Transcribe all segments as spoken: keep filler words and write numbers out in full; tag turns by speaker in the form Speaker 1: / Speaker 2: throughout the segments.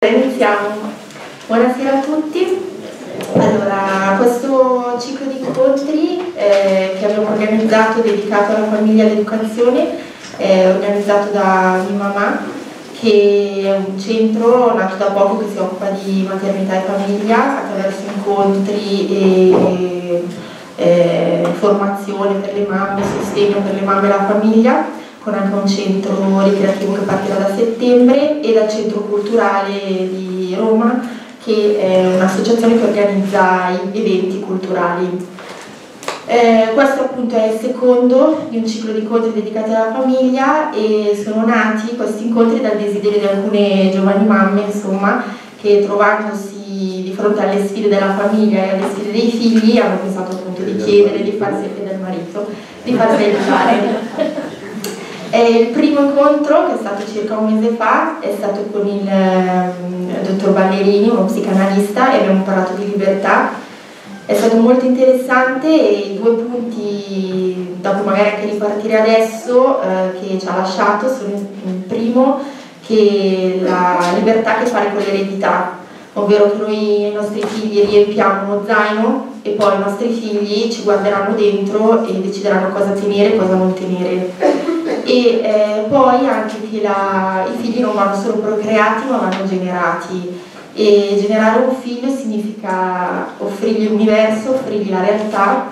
Speaker 1: Iniziamo. Buonasera a tutti. Allora, questo ciclo di incontri eh, che abbiamo organizzato, dedicato alla famiglia e all'educazione, è organizzato da Mia Mamà, che è un centro nato da poco che si occupa di maternità e famiglia attraverso incontri e eh, formazione per le mamme, sostegno per le mamme e la famiglia, con anche un centro ricreativo che partirà da settembre, e dal Centro Culturale di Roma, che è un'associazione che organizza eventi culturali. Eh, questo appunto è il secondo di un ciclo di incontri dedicati alla famiglia, e sono nati questi incontri dal desiderio di alcune giovani mamme, insomma, che trovandosi di fronte alle sfide della famiglia e alle sfide dei figli hanno pensato appunto di chiedere di farsi, e del marito, di farsi aiutare. È il primo incontro, che è stato circa un mese fa, è stato con il eh, dottor Ballerini, uno psicanalista, e abbiamo parlato di libertà. È stato molto interessante, e i due punti, dopo magari anche ripartire adesso, eh, che ci ha lasciato sono il primo, che la libertà che fare con l'eredità, ovvero che noi ai nostri figli riempiamo uno zaino e poi i nostri figli ci guarderanno dentro e decideranno cosa tenere e cosa non tenere. E eh, poi anche che la, i figli non vanno solo procreati ma vanno generati, e generare un figlio significa offrirgli l'universo, offrirgli la realtà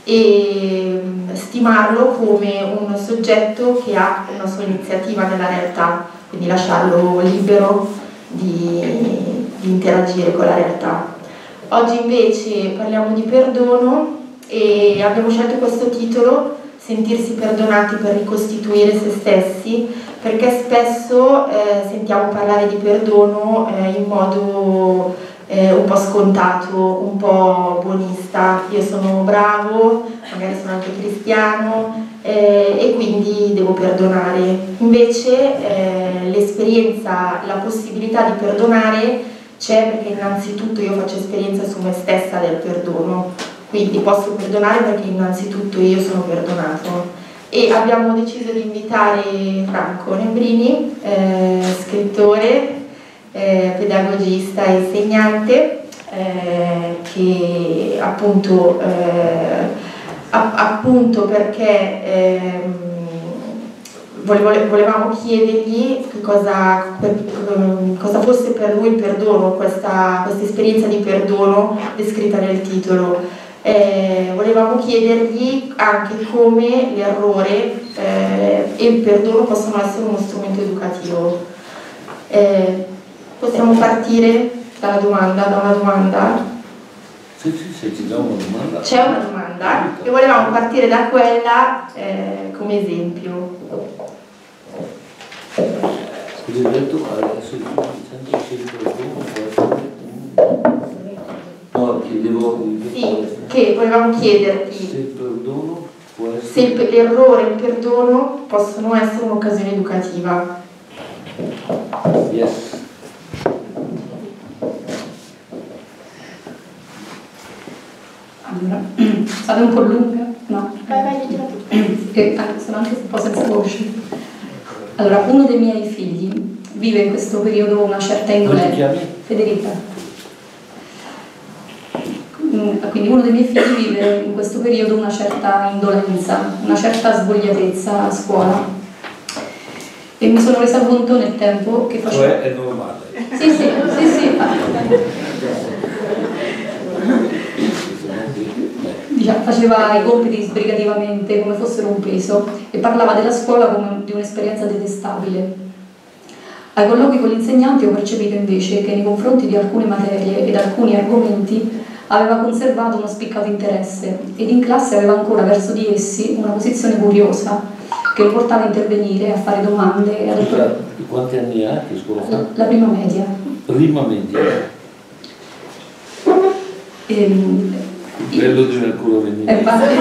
Speaker 1: e stimarlo come un soggetto che ha una sua iniziativa nella realtà, quindi lasciarlo libero di, di interagire con la realtà. Oggi invece parliamo di perdono, e abbiamo scelto questo titolo, sentirsi perdonati per ricostituire se stessi, perché spesso eh, sentiamo parlare di perdono eh, in modo eh, un po' scontato, un po' buonista. Io sono bravo, magari sono anche cristiano eh, e quindi devo perdonare. Invece eh, l'esperienza, la possibilità di perdonare c'è, perché innanzitutto io faccio esperienza su me stessa del perdono. Quindi posso perdonare perché innanzitutto io sono perdonato. E abbiamo deciso di invitare Franco Nembrini, eh, scrittore, eh, pedagogista e insegnante, eh, che appunto, eh, appunto perché eh, volevamo chiedergli che cosa, per, cosa fosse per lui il perdono, questa, questa esperienza di perdono descritta nel titolo. Eh, volevamo chiedergli anche come l'errore eh, e il perdono possono essere uno strumento educativo. Eh, possiamo partire dalla domanda, da una domanda?
Speaker 2: Sì, sì, se ci dà una domanda.
Speaker 1: C'è una domanda e volevamo partire da quella eh, come esempio.
Speaker 2: Scusi, ho detto adesso dicendo se il perdono può essere. No, chiedevo.
Speaker 1: Sì, che volevamo chiederti
Speaker 2: se il perdono può essere.
Speaker 1: Se l'errore e il perdono possono essere un'occasione educativa.
Speaker 2: Yes.
Speaker 3: Allora, state un po' lunga? No?
Speaker 1: Vai, vai, leggila tu.
Speaker 3: E sono anche un po' senza voce. Allora, uno dei miei figli vive in questo periodo una certa indolenza. Federica. Quindi uno dei miei figli vive in questo periodo una certa indolenza, una certa svogliatezza a scuola, e mi sono resa conto nel tempo che faceva...
Speaker 2: Cioè è normale.
Speaker 3: Sì, sì, sì, sì. Diciamo, faceva i compiti sbrigativamente come fossero un peso e parlava della scuola come di un'esperienza detestabile. Ai colloqui con gli insegnanti ho percepito invece che nei confronti di alcune materie ed alcuni argomenti aveva conservato uno spiccato interesse, ed in classe aveva ancora verso di essi una posizione curiosa che lo portava a intervenire, a fare domande e ad...
Speaker 2: Scusa, quanti anni ha? Che scuola fa?
Speaker 3: La prima media. Prima
Speaker 2: media.
Speaker 3: Ehm,
Speaker 2: Bello di ancora venire.
Speaker 3: Infatti,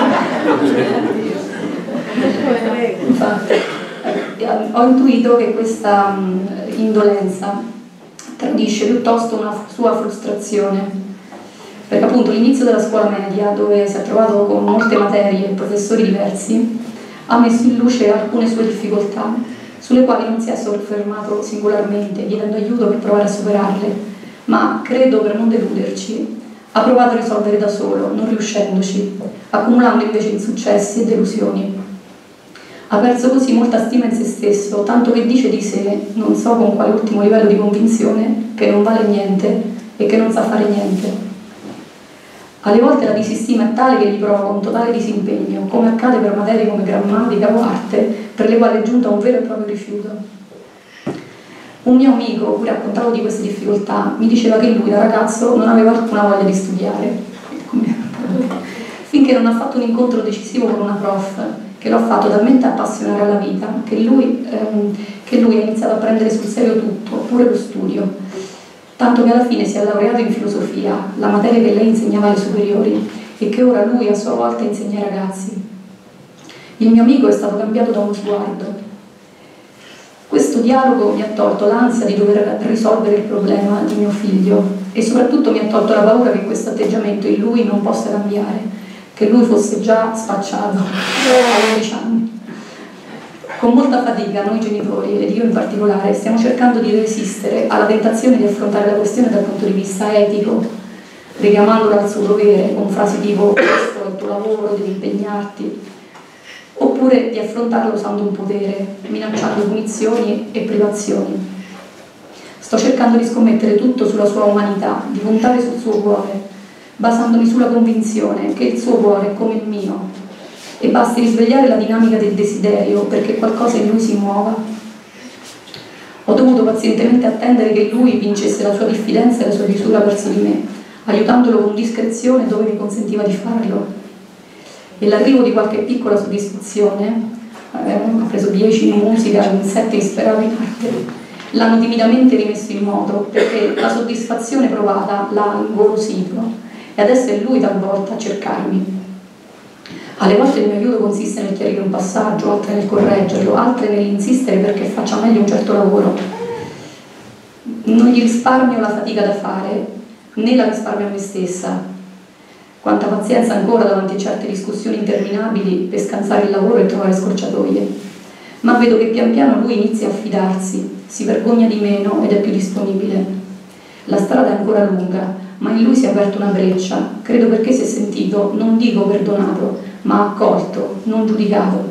Speaker 3: infatti ho intuito che questa mh, indolenza tradisce piuttosto una sua frustrazione, perché appunto l'inizio della scuola media, dove si è trovato con molte materie e professori diversi, ha messo in luce alcune sue difficoltà, sulle quali non si è soffermato singolarmente, chiedendo aiuto per provare a superarle, ma credo, per non deluderci, ha provato a risolvere da solo, non riuscendoci, accumulando invece insuccessi e delusioni. Ha perso così molta stima in se stesso, tanto che dice di sé, non so con quale ultimo livello di convinzione, che non vale niente e che non sa fare niente. Alle volte la disistima è tale che gli prova un totale disimpegno, come accade per materie come grammatica o arte, per le quali è giunta a un vero e proprio rifiuto. Un mio amico, cui raccontavo di queste difficoltà, mi diceva che lui da ragazzo non aveva alcuna voglia di studiare, finché non ha fatto un incontro decisivo con una prof, che lo ha fatto talmente appassionare alla vita, che lui, ehm, che lui ha iniziato a prendere sul serio tutto, pure lo studio. Tanto che alla fine si è laureato in filosofia, la materia che lei insegnava alle superiori e che ora lui a sua volta insegna ai ragazzi. Il mio amico è stato cambiato da uno sguardo. Questo dialogo mi ha tolto l'ansia di dover risolvere il problema di mio figlio e soprattutto mi ha tolto la paura che questo atteggiamento in lui non possa cambiare, che lui fosse già spacciato a undici anni. Con molta fatica noi genitori, ed io in particolare, stiamo cercando di resistere alla tentazione di affrontare la questione dal punto di vista etico, richiamandola al suo dovere con frasi tipo questo è il tuo lavoro, devi impegnarti, oppure di affrontarlo usando un potere, minacciando punizioni e privazioni. Sto cercando di scommettere tutto sulla sua umanità, di puntare sul suo cuore, basandomi sulla convinzione che il suo cuore è come il mio, e basti risvegliare la dinamica del desiderio perché qualcosa in lui si muova. Ho dovuto pazientemente attendere che lui vincesse la sua diffidenza e la sua chiusura verso di me, aiutandolo con discrezione dove mi consentiva di farlo. E l'arrivo di qualche piccola soddisfazione, eh, ha preso dieci in musica, in sette in sperato in arte, l'hanno timidamente rimesso in moto perché la soddisfazione provata l'ha ingolosito e adesso è lui talvolta a cercarmi. Alle volte il mio aiuto consiste nel chiarire un passaggio, altre nel correggerlo, altre nell'insistere perché faccia meglio un certo lavoro. Non gli risparmio la fatica da fare, né la risparmio a me stessa. Quanta pazienza ancora davanti a certe discussioni interminabili per scansare il lavoro e trovare scorciatoie. Ma vedo che pian piano lui inizia a fidarsi, si vergogna di meno ed è più disponibile. La strada è ancora lunga, ma in lui si è aperta una breccia, credo perché si è sentito, non dico perdonato, ma accolto, non giudicato.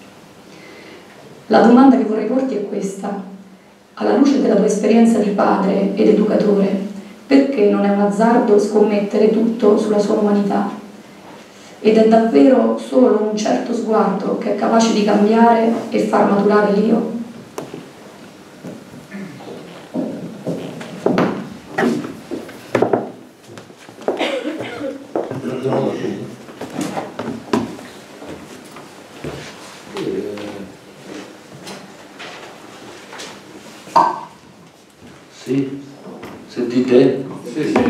Speaker 3: La domanda che vorrei porti è questa: alla luce della tua esperienza di padre ed educatore, perché non è un azzardo scommettere tutto sulla sua umanità? Ed è davvero solo un certo sguardo che è capace di cambiare e far maturare l'io?
Speaker 2: Sì, sentite? Sì, sì.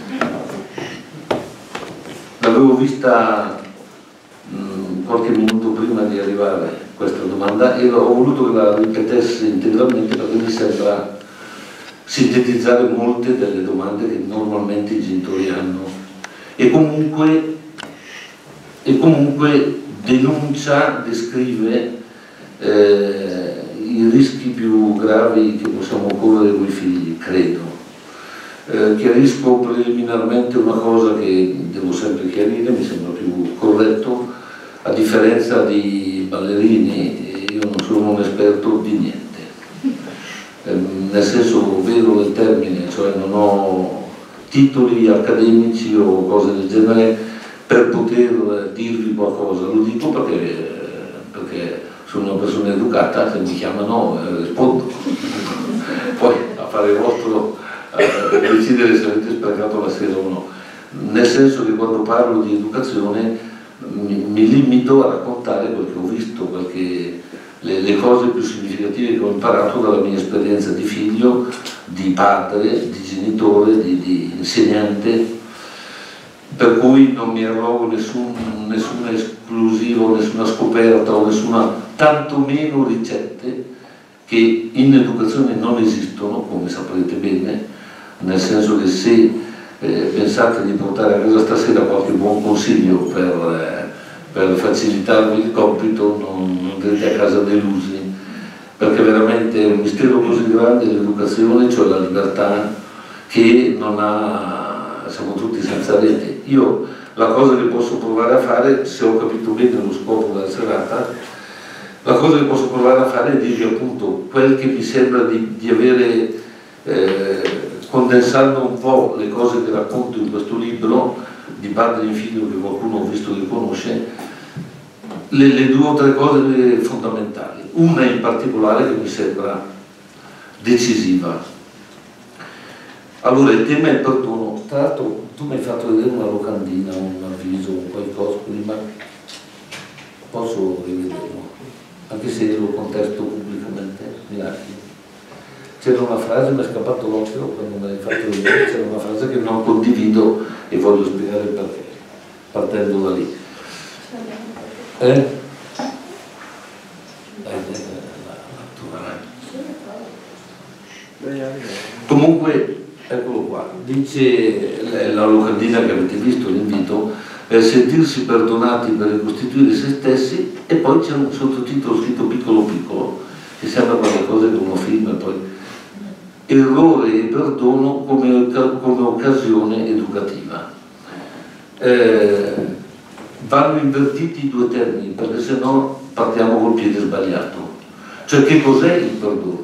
Speaker 2: L'avevo vista mh, qualche minuto prima di arrivare a questa domanda e ho voluto che la ripetessi integralmente perché mi sembra sintetizzare molte delle domande che normalmente i genitori hanno e comunque, e comunque denuncia, descrive eh, i rischi più gravi che possiamo correre con i figli, credo. Eh, chiarisco preliminarmente una cosa che devo sempre chiarire, mi sembra più corretto, a differenza di ballerini, io non sono un esperto di niente, eh, nel senso vero del termine, cioè non ho titoli accademici o cose del genere per poter dirvi qualcosa, lo dico perché, perché sono una persona educata, se mi chiamano eh, rispondo. Poi a fare il vostro eh, decidere se avete sprecato la sera o no. Nel senso che quando parlo di educazione mi, mi limito a raccontare quel che ho visto, perché le, le cose più significative che ho imparato dalla mia esperienza di figlio, di padre, di genitore, di, di insegnante, per cui non mi arrogo nessun, nessuna esclusiva o nessuna scoperta o nessuna, tantomeno ricette che in educazione non esistono, come saprete bene, nel senso che se eh, pensate di portare a casa stasera qualche buon consiglio per, eh, per facilitarvi il compito, non, non andrete a casa delusi, perché veramente è un mistero così grande l'educazione, cioè la libertà, che non ha, siamo tutti senza rete. Io la cosa che posso provare a fare, se ho capito bene lo scopo della serata, la cosa che posso provare a fare è dirvi appunto quel che mi sembra di, di avere, eh, condensando un po' le cose che racconto in questo libro, di padre in figlio, che qualcuno ho visto che conosce, le, le due o tre cose fondamentali. Una in particolare che mi sembra decisiva. Allora, il tema è il perdono. Tra l'altro tu mi hai fatto vedere una locandina, un avviso, un qualcosa prima, posso rivederlo? Anche se lo contesto pubblicamente, mi lasci. C'era una frase, mi è scappato l'occhio quando me l'hai fatto vedere, c'era una frase che non condivido e voglio spiegare perché, partendo da lì. Eh? Comunque, eccolo qua, dice la locandina che avete visto, l'invito, è sentirsi perdonati per ricostituire se stessi, e poi c'è un sottotitolo scritto piccolo piccolo, che sembra qualcosa che uno film, e poi errore e perdono come, come occasione educativa. Eh, vanno invertiti i due termini, perché se no partiamo col piede sbagliato. Cioè, che cos'è il perdono?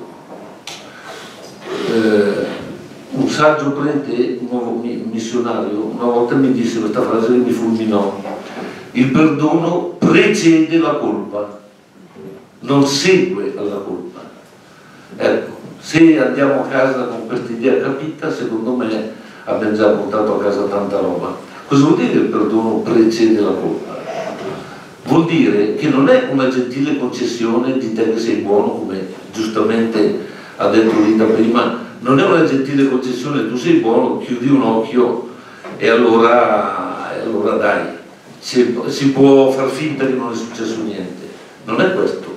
Speaker 2: Eh, un saggio prete, un nuovo missionario, una volta mi disse questa frase che mi fulminò: il perdono precede la colpa, non segue alla colpa. Ecco, se andiamo a casa con questa idea capita, secondo me abbiamo già portato a casa tanta roba. Cosa vuol dire il perdono precede la colpa? Vuol dire che non è una gentile concessione di te che sei buono, come giustamente ha detto Rita prima, non è una gentile concessione, tu sei buono, chiudi un occhio e allora, e allora dai, si, si può far finta che non è successo niente. Non è questo.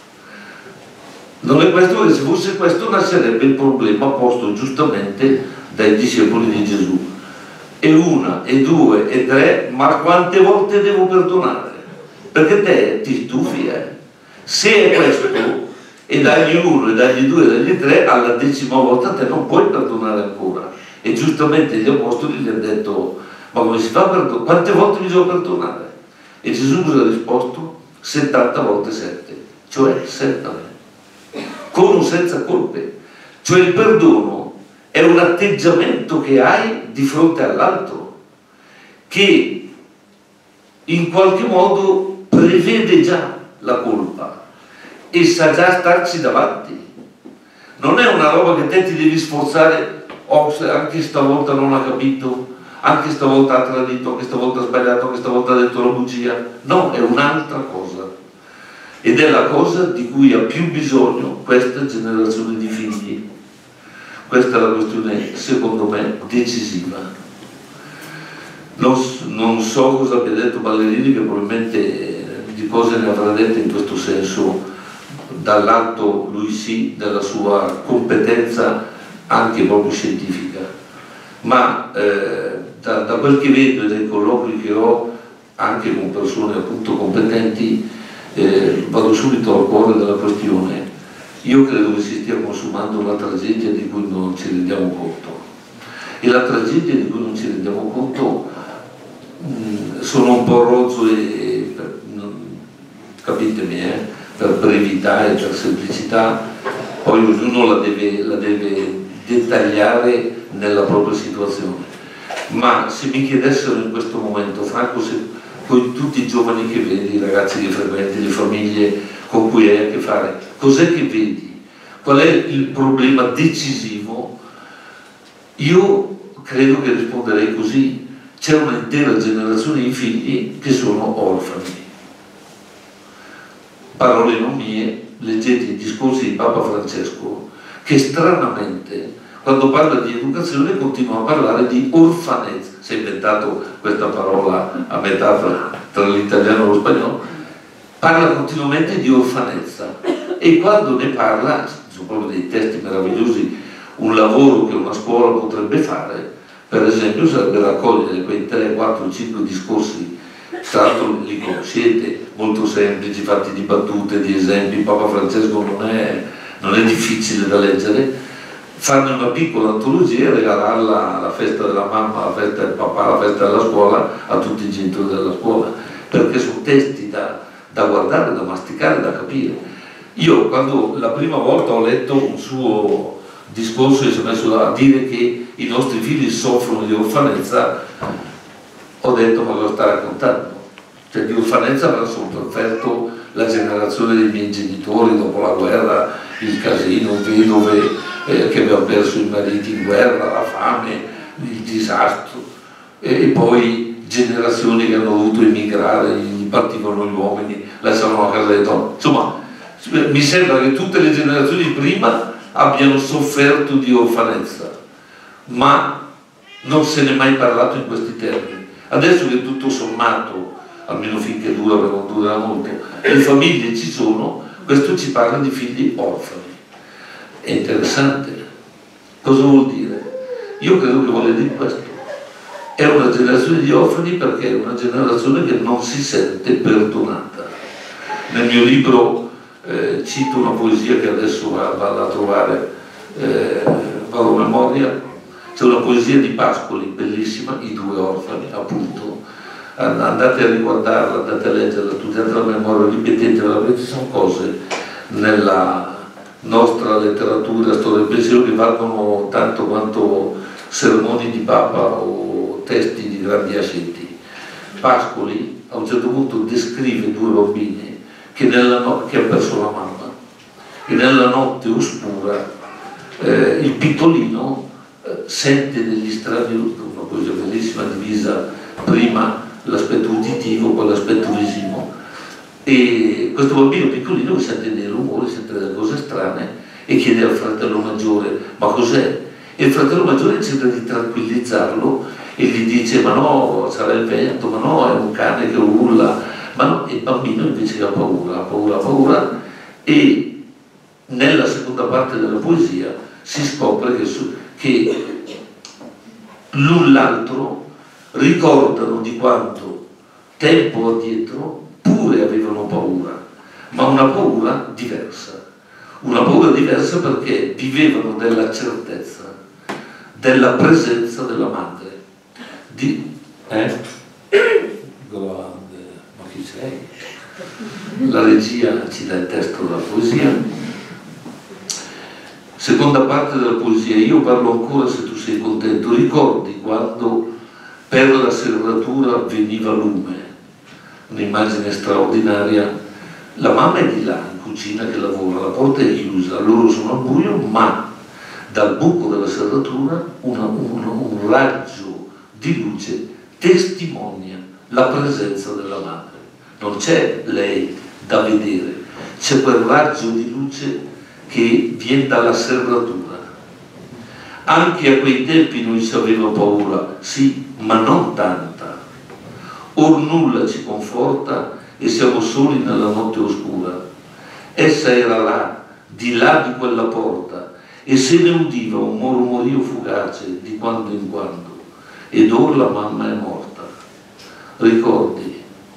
Speaker 2: Non è questo, perché se fosse questo nascerebbe il problema posto giustamente dai discepoli di Gesù. E una, e due, e tre, ma quante volte devo perdonare? Perché te ti stufi, eh? Se è questo, e dagli uno, e dagli due, e dagli tre, alla decima volta te non puoi perdonare ancora. E giustamente gli apostoli gli hanno detto: ma come si fa a perdonare? Quante volte bisogna perdonare? E Gesù cosa ha risposto? settanta volte sette, cioè sempre, con o senza colpe. Cioè il perdono è un atteggiamento che hai di fronte all'altro, che in qualche modo prevede già la colpa e sa già starci davanti. Non è una roba che te ti devi sforzare: oh, anche stavolta non ha capito, anche stavolta ha tradito, anche stavolta ha sbagliato, anche stavolta ha detto la bugia. No, è un'altra cosa, ed è la cosa di cui ha più bisogno questa generazione di figli. Questa è la questione, secondo me, decisiva. Non, non so cosa abbia detto Ballerini, che probabilmente di cose ne avrà dette in questo senso, dall'alto lui sì, della sua competenza anche proprio scientifica, ma eh, da, da quel che vedo e dai colloqui che ho anche con persone appunto competenti, eh, vado subito al cuore della questione. Io credo che si stia consumando una tragedia di cui non ci rendiamo conto, e la tragedia di cui non ci rendiamo conto, mh, sono un po' rozzo e, per, non, capitemi, eh, per brevità e per semplicità, poi ognuno la deve, la deve dettagliare nella propria situazione. Ma se mi chiedessero in questo momento, Franco, se con tutti i giovani che vedi, i ragazzi che frequenti, le famiglie con cui hai a che fare, cos'è che vedi? Qual è il problema decisivo? Io credo che risponderei così: c'è un'intera generazione di figli che sono orfani. Parole non mie, leggete i discorsi di Papa Francesco, che stranamente, quando parla di educazione, continua a parlare di orfanezza. Si è inventato questa parola a metà tra, tra l'italiano e lo spagnolo. Parla continuamente di orfanezza, e quando ne parla, sono proprio dei testi meravigliosi. Un lavoro che una scuola potrebbe fare, per esempio, sarebbe raccogliere quei tre, quattro, cinque discorsi tra l'altro li conoscete, molto semplici, fatti di battute, di esempi. Papa Francesco non è, non è difficile da leggere. Farne una piccola antologia e regalarla alla festa della mamma, alla festa del papà, alla festa della scuola, a tutti i genitori della scuola, perché sono testi da, da guardare, da masticare, da capire. Io quando la prima volta ho letto un suo discorso e si è messo a dire che i nostri figli soffrono di orfanezza, ho detto: ma cosa sta raccontando? Cioè, di orfanezza avrà sofferto la generazione dei miei genitori dopo la guerra, il casino, vedove eh, che avevano perso i mariti in guerra, la fame, il disastro, e, e poi generazioni che hanno dovuto emigrare, gli partivano gli uomini, lasciavano la casa delle donne. Insomma, mi sembra che tutte le generazioni prima abbiano sofferto di orfanezza, ma non se ne è mai parlato in questi termini. Adesso che tutto sommato, almeno finché dura, perché non durerà molto, le famiglie ci sono, questo ci parla di figli orfani. È interessante. Cosa vuol dire? Io credo che voglia dire questo. È una generazione di orfani perché è una generazione che non si sente perdonata. Nel mio libro eh, cito una poesia che adesso vado a trovare, eh, vado a memoria. C'è una poesia di Pascoli, bellissima, I due orfani, appunto. Andate a riguardarla, andate a leggerla, studiate la memoria, ripetetela, perché ci sono cose nella nostra letteratura, storia e pensiero che valgono tanto quanto sermoni di Papa o testi di grandi asceti. Pascoli a un certo punto descrive due bambini che, nella no che ha perso la mamma, e nella notte oscura eh, il piccolino eh, sente degli strani, una poesia bellissima divisa prima l'aspetto uditivo, poi l'aspetto visivo, e questo bambino piccolino sente dei rumori, sente delle cose strane e chiede al fratello maggiore: ma cos'è? E il fratello maggiore cerca di tranquillizzarlo e gli dice: ma no, sarà il vento, ma no, è un cane che urla, ma no. E il bambino invece ha paura, ha paura, ha paura, e nella seconda parte della poesia si scopre che, che l'un l'altro ricordano di quanto tempo addietro pure avevano paura, ma una paura diversa, una paura diversa perché vivevano della certezza, della presenza della madre. Di, eh? Grande, ma chi sei? La regia ci dà il testo della poesia. Seconda parte della poesia: io parlo ancora se tu sei contento, ricordi quando per la serratura veniva lume, un'immagine straordinaria. La mamma è di là in cucina che lavora, la porta è chiusa, loro sono al buio, ma dal buco della serratura una, una, un raggio di luce testimonia la presenza della madre. Non c'è lei da vedere, c'è quel raggio di luce che viene dalla serratura. Anche a quei tempi noi ci avevamo paura, sì, ma non tanta. Or nulla ci conforta e siamo soli nella notte oscura. Essa era là, di là di quella porta, e se ne udiva un mormorio fugace di quando in quando, ed ora la mamma è morta. Ricordi?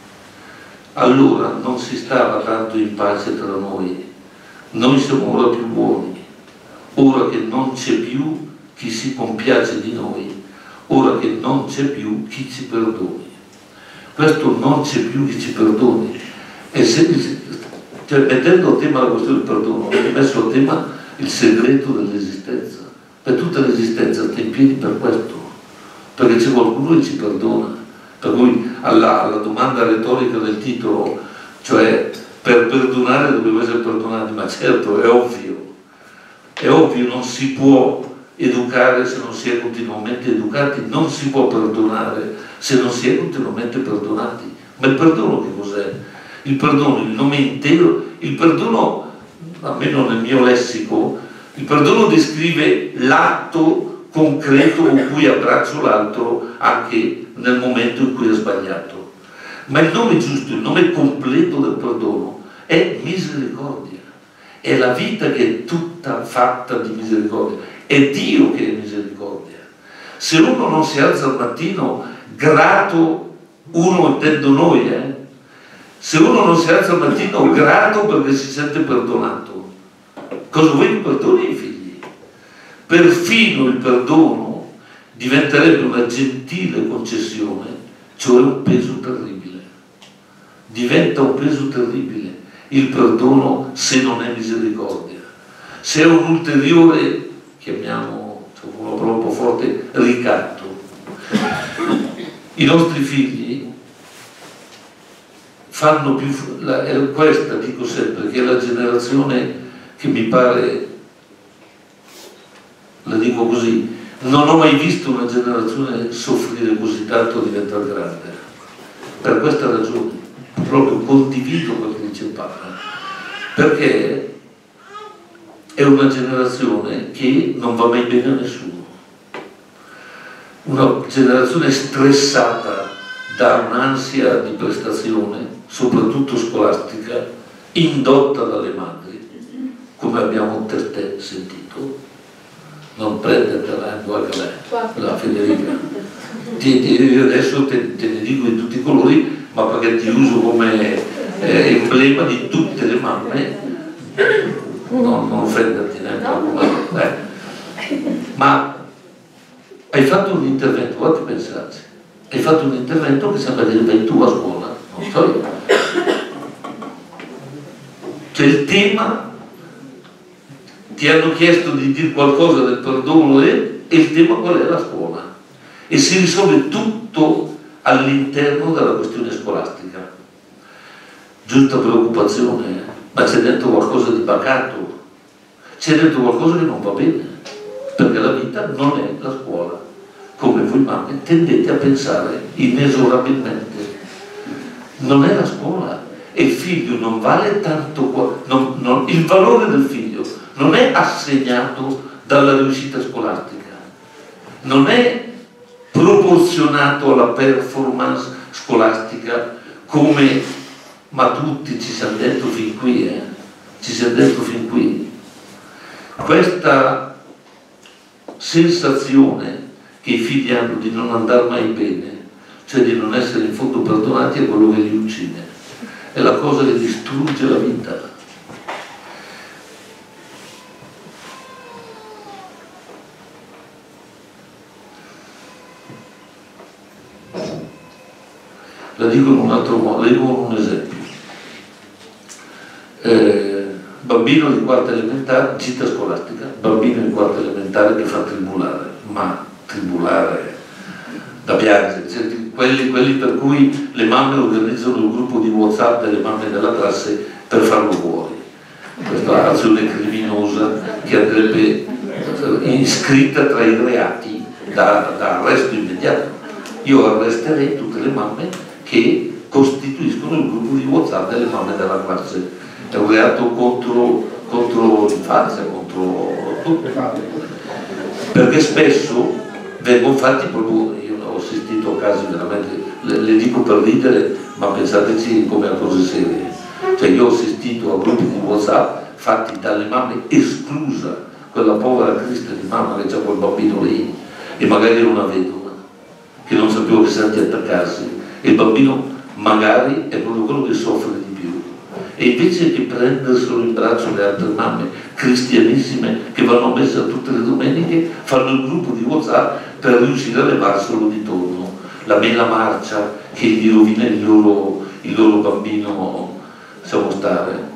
Speaker 2: Allora non si stava tanto in pace tra noi. Noi siamo ora più buoni, ora che non c'è più chi si compiace di noi, ora che non c'è più chi ci perdoni. Questo non c'è più chi ci perdoni, e se, cioè, mettendo a tema la questione del perdono, ho messo a tema il segreto dell'esistenza. Per tutta l'esistenza sta in piedi per questo, perché c'è qualcuno che ci perdona. Per cui alla, alla domanda retorica del titolo, cioè per perdonare dobbiamo essere perdonati, ma certo, è ovvio, è ovvio, non si può educare se non si è continuamente educati, non si può perdonare se non si è continuamente perdonati. Ma il perdono che cos'è? Il perdono, il nome intero, il perdono, almeno nel mio lessico, il perdono descrive l'atto concreto con cui abbraccio l'altro anche nel momento in cui è sbagliato. Ma il nome giusto, il nome completo del perdono è misericordia. È la vita che è tutta fatta di misericordia. È Dio che è misericordia. Se uno non si alza al mattino grato uno intendo noi, eh? Se uno non si alza al mattino grato perché si sente perdonato, cosa vuoi che perdoni i figli? Perfino il perdono diventerebbe una gentile concessione, cioè un peso terribile. Diventa un peso terribile il perdono se non è misericordia, se è un ulteriore, chiamiamo, cioè una parola un po' forte, ricatto. I nostri figli fanno più, la, è questa dico sempre, che è la generazione che mi pare, la dico così, non ho mai visto una generazione soffrire così tanto a diventare grande, per questa ragione, proprio condivido quello che dice Papa, perché è una generazione che non va mai bene a nessuno, una generazione stressata da un'ansia di prestazione, soprattutto scolastica, indotta dalle madri, come abbiamo testé sentito. Non prendertela, guarda la Federica. Ti, ti, adesso te, te ne dico di tutti i colori, ma perché ti uso come eh, emblema di tutte le mamme, non, non offenderti neanche, eh. Ma hai fatto un intervento, guarda pensarci, hai fatto un intervento che sembra dire vai tu a scuola, non so io. Cioè il tema, ti hanno chiesto di dire qualcosa del perdono e, e il tema qual è? La scuola. E si risolve tutto all'interno della questione scolastica. Giusta preoccupazione, eh? Ma c'è dentro qualcosa di bacato, c'è dentro qualcosa che non va bene, perché la vita non è la scuola, come voi mamme tendete a pensare inesorabilmente. Non è la scuola, e il figlio non vale tanto, non, non, il valore del figlio non è assegnato dalla riuscita scolastica, non è proporzionato alla performance scolastica come, ma tutti ci siamo dentro fin qui, eh? ci siamo dentro fin qui. Questa sensazione che i figli hanno di non andare mai bene, cioè di non essere in fondo perdonati, è quello che li uccide, è la cosa che distrugge la vita. La dico in un altro modo, la dico con un esempio. Eh, bambino di quarta elementare, gita scolastica, bambino di quarta elementare che fa tribulare, ma tribulare da piangere, cioè, quelli, quelli per cui le mamme organizzano il gruppo di WhatsApp delle mamme della classe per farlo fuori. Questa azione criminosa che andrebbe iscritta tra i reati da, da arresto immediato. Io arresterei tutte le mamme che costituiscono il gruppo di WhatsApp delle mamme della classe. È un reato contro, contro l'infanzia, contro tutto. Perché spesso vengono fatti proprio, io ho assistito a casi veramente, le, le dico per ridere, ma pensateci come a cose serie. Cioè io ho assistito a gruppi di WhatsApp fatti dalle mamme, esclusa quella povera Cristo di mamma che c'ha quel bambino lì, e magari era una vedova, che non sapeva che senti attaccarsi, e il bambino magari è proprio quello che soffre di più. E invece che prenderselo in braccio le altre mamme cristianissime che vanno a messa tutte le domeniche, fanno il gruppo di WhatsApp per riuscire a levarselo di torno. La mela marcia che gli rovina il loro, il loro bambino, lasciamo stare.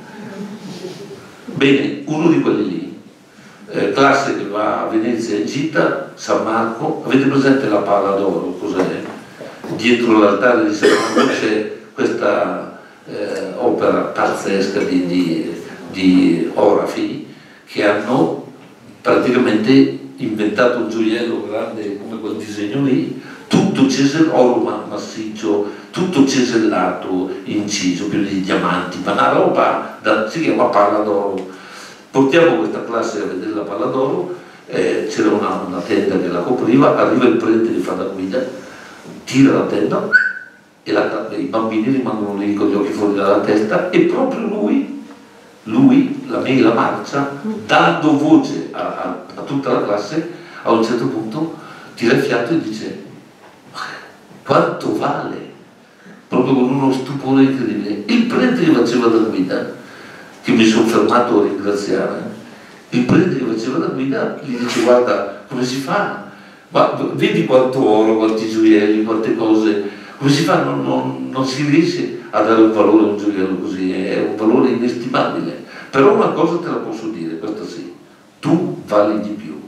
Speaker 2: Bene, uno di quelli lì, eh, classe che va a Venezia in gita, San Marco, avete presente la pala d'oro? Cos'è? Dietro l'altare di San Marco c'è questa eh, opera pazzesca di, di, di orafi che hanno praticamente inventato un gioiello grande come quel disegno lì, tutto cesellato, oro massiccio, tutto cesellato, inciso, pieno di diamanti, ma una roba, da, si chiama palla d'oro. Portiamo questa classe a vedere la palla d'oro, eh, c'era una, una tenda che la copriva, arriva il prete che fa da guida, tira la tenda e la, i bambini rimangono lì con gli occhi fuori dalla testa, e proprio lui, lui, la mela marcia, dando voce a, a, a tutta la classe, a un certo punto tira il fiato e dice: quanto vale proprio con uno stupore incredibile. Il prete che faceva da guida, che mi sono fermato a ringraziare, il prete che faceva da guida gli dice: guarda come si fa, ma vedi quanto oro, quanti gioielli, quante cose, come si fa, non, non, non si riesce a dare un valore a un gioiello così, è un valore inestimabile. Però una cosa te la posso dire, questa sì, tu vali di più.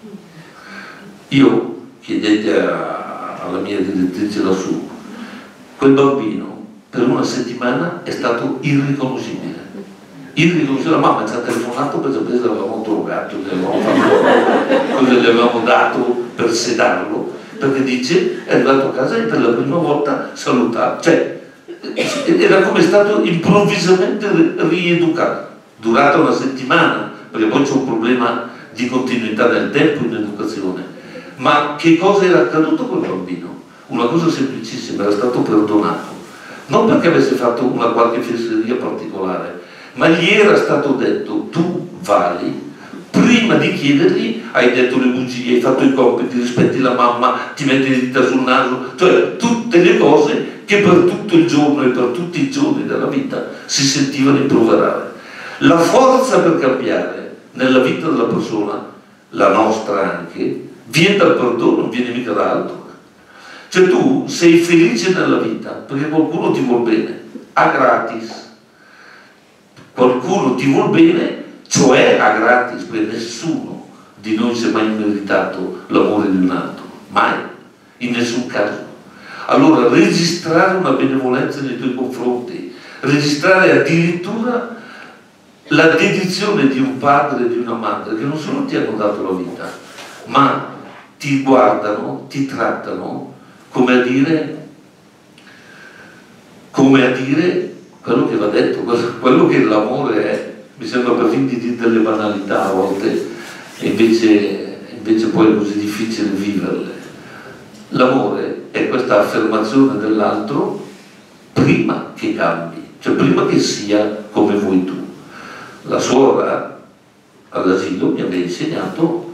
Speaker 2: Io, chiedete a, alla mia direttrice lassù, quel bambino per una settimana è stato irriconoscibile. Irriconoscibile. La mamma ci ha telefonato per sapere se l'avevamo drogato, cosa gli avevamo dato per sedarlo, perché dice è arrivato a casa e per la prima volta salutava, cioè era come stato improvvisamente rieducato. Durata una settimana, perché poi c'è un problema di continuità del tempo in educazione. Ma che cosa era accaduto col bambino? Una cosa semplicissima, era stato perdonato. Non perché avesse fatto una qualche fesseria particolare, ma gli era stato detto: tu vali. Prima di chiedergli hai detto le bugie, hai fatto i compiti, rispetti la mamma, ti metti le dita sul naso, cioè tutte le cose che per tutto il giorno e per tutti i giorni della vita si sentivano improverare. La forza per cambiare nella vita della persona, la nostra anche, viene dal perdono, non viene mica da altro. Cioè tu sei felice nella vita perché qualcuno ti vuol bene, a gratis. Qualcuno ti vuol bene, cioè a gratis, perché nessuno di noi si è mai meritato l'amore di un altro, mai, in nessun caso. Allora registrare una benevolenza nei tuoi confronti, registrare addirittura la dedizione di un padre e di una madre che non solo ti hanno dato la vita, ma ti guardano, ti trattano come a dire, come a dire quello che va detto, quello che l'amore è. Mi sembra perfino di dire delle banalità a volte, e invece, invece poi è così difficile viverle. L'amore è questa affermazione dell'altro prima che cambi, cioè prima che sia come vuoi tu. La suora all'asilo mi aveva insegnato: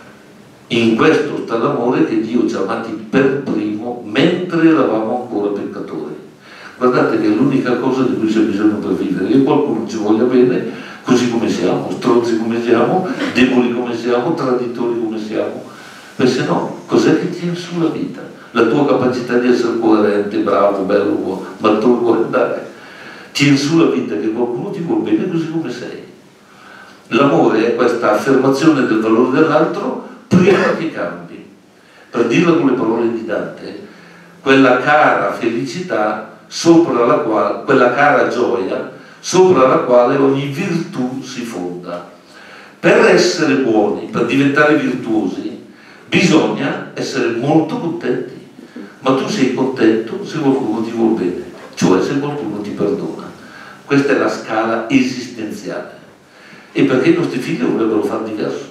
Speaker 2: in questo sta l'amore, che Dio ci ha amati per primo mentre eravamo ancora peccatori. Guardate che è l'unica cosa di cui c'è bisogno per vivere, che qualcuno ci voglia bene così come siamo, stronzi come siamo, deboli come siamo, traditori come siamo, perché se no cos'è che tiene su la vita? La tua capacità di essere coerente, bravo, bello, buono, ma tu vuoi andare? Tieni su la vita che qualcuno ti vuole bene così come sei. L'amore è questa affermazione del valore dell'altro prima che cambi. Per dirla con le parole di Dante, quella cara felicità sopra la quale, quella cara gioia sopra la quale ogni virtù si fonda. Per essere buoni, per diventare virtuosi, bisogna essere molto contenti, ma tu sei contento se qualcuno ti vuole bene, cioè se qualcuno ti perdona. Questa è la scala esistenziale, e perché i nostri figli dovrebbero far diverso.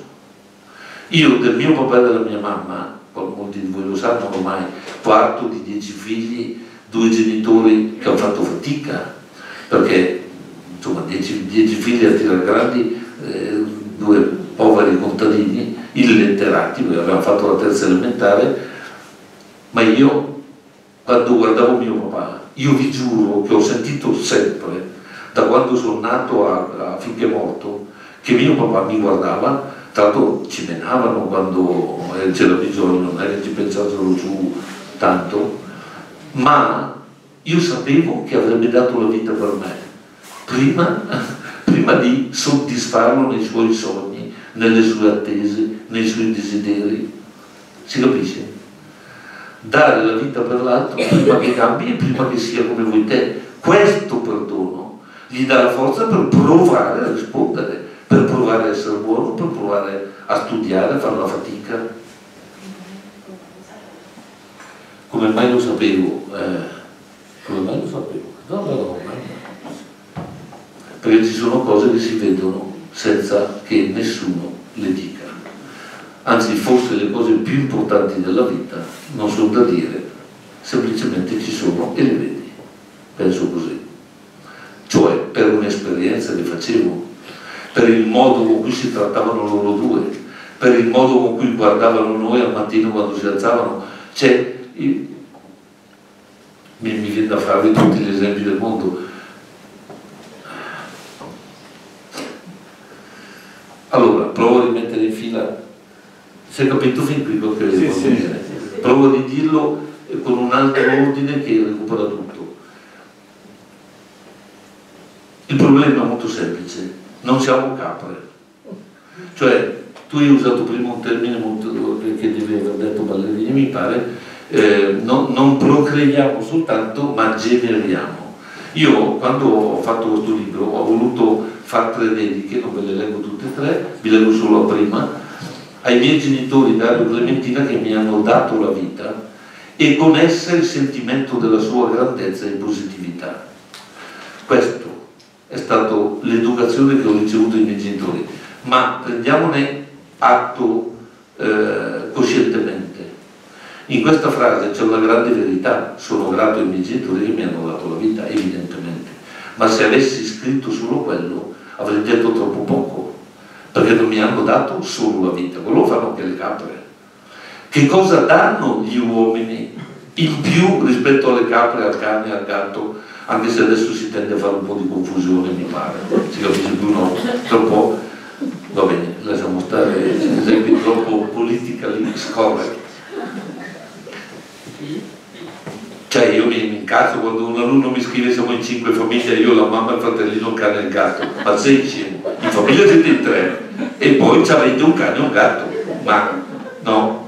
Speaker 2: Io del mio papà e della mia mamma, molti di voi lo sanno ormai, quarto di dieci figli, due genitori che hanno fatto fatica, perché insomma dieci, dieci figli a tirare grandi, eh, due poveri contadini illetterati, perché avevamo fatto la terza elementare. Ma io, quando guardavo mio papà, io vi giuro che ho sentito sempre, da quando sono nato a, a finché è morto, che mio papà mi guardava. Tra l'altro ci menavano quando c'era bisogno, non è che ci pensassero giù tanto, ma io sapevo che avrebbe dato la vita per me, prima, prima di soddisfarlo nei suoi sogni, nelle sue attese, nei suoi desideri. Si capisce? Dare la vita per l'altro prima che cambi e prima che sia come vuoi te. Questo perdono gli dà la forza per provare a rispondere, per provare a essere buono, per provare a studiare, a fare la fatica. Come mai lo sapevo? Eh, come mai lo sapevo? No, no, no, no. Perché ci sono cose che si vedono senza che nessuno le dica. Anzi, forse le cose più importanti della vita non sono da dire, semplicemente ci sono e le vedi. Penso così. Cioè, per un'esperienza che facevo, per il modo con cui si trattavano loro due, per il modo con cui guardavano noi al mattino quando si alzavano. Cioè, mi, mi viene da farvi tutti gli esempi del mondo. Allora, provo a rimettere in fila, si è capito fin qui quello che devo
Speaker 4: sì,
Speaker 2: dire.
Speaker 4: sì.
Speaker 2: Provo a dirlo con un altro ordine che recupera tutto. Il problema è molto semplice, non siamo capre. Cioè, tu hai usato prima un termine molto, che devi aver detto ballerini, mi pare, eh, non, non procreiamo soltanto, ma generiamo. Io, quando ho fatto questo libro, ho voluto fare tre dediche, non ve le leggo tutte e tre, vi leggo solo la prima, ai miei genitori Dario e Clementina, che mi hanno dato la vita, e con essa il sentimento della sua grandezza e positività. Questo è stato l'educazione che ho ricevuto dai miei genitori, ma prendiamone atto eh, coscientemente. In questa frase c'è una grande verità: sono grato ai miei genitori che mi hanno dato la vita, evidentemente, ma se avessi scritto solo quello avrei detto troppo poco, perché non mi hanno dato solo la vita, quello lo fanno anche le capre. Che cosa danno gli uomini in più rispetto alle capre, al cane, al gatto? Anche se adesso si tende a fare un po' di confusione, mi pare, si capisce più no, troppo, va bene, lasciamo stare esempi troppo politically correct. Cioè io mi incazzo quando un alunno mi scrive siamo in cinque famiglie, io la mamma, il fratellino, il cane e il gatto, ma sei scemo, in famiglia siete in tre e poi avete un cane e un gatto, ma no.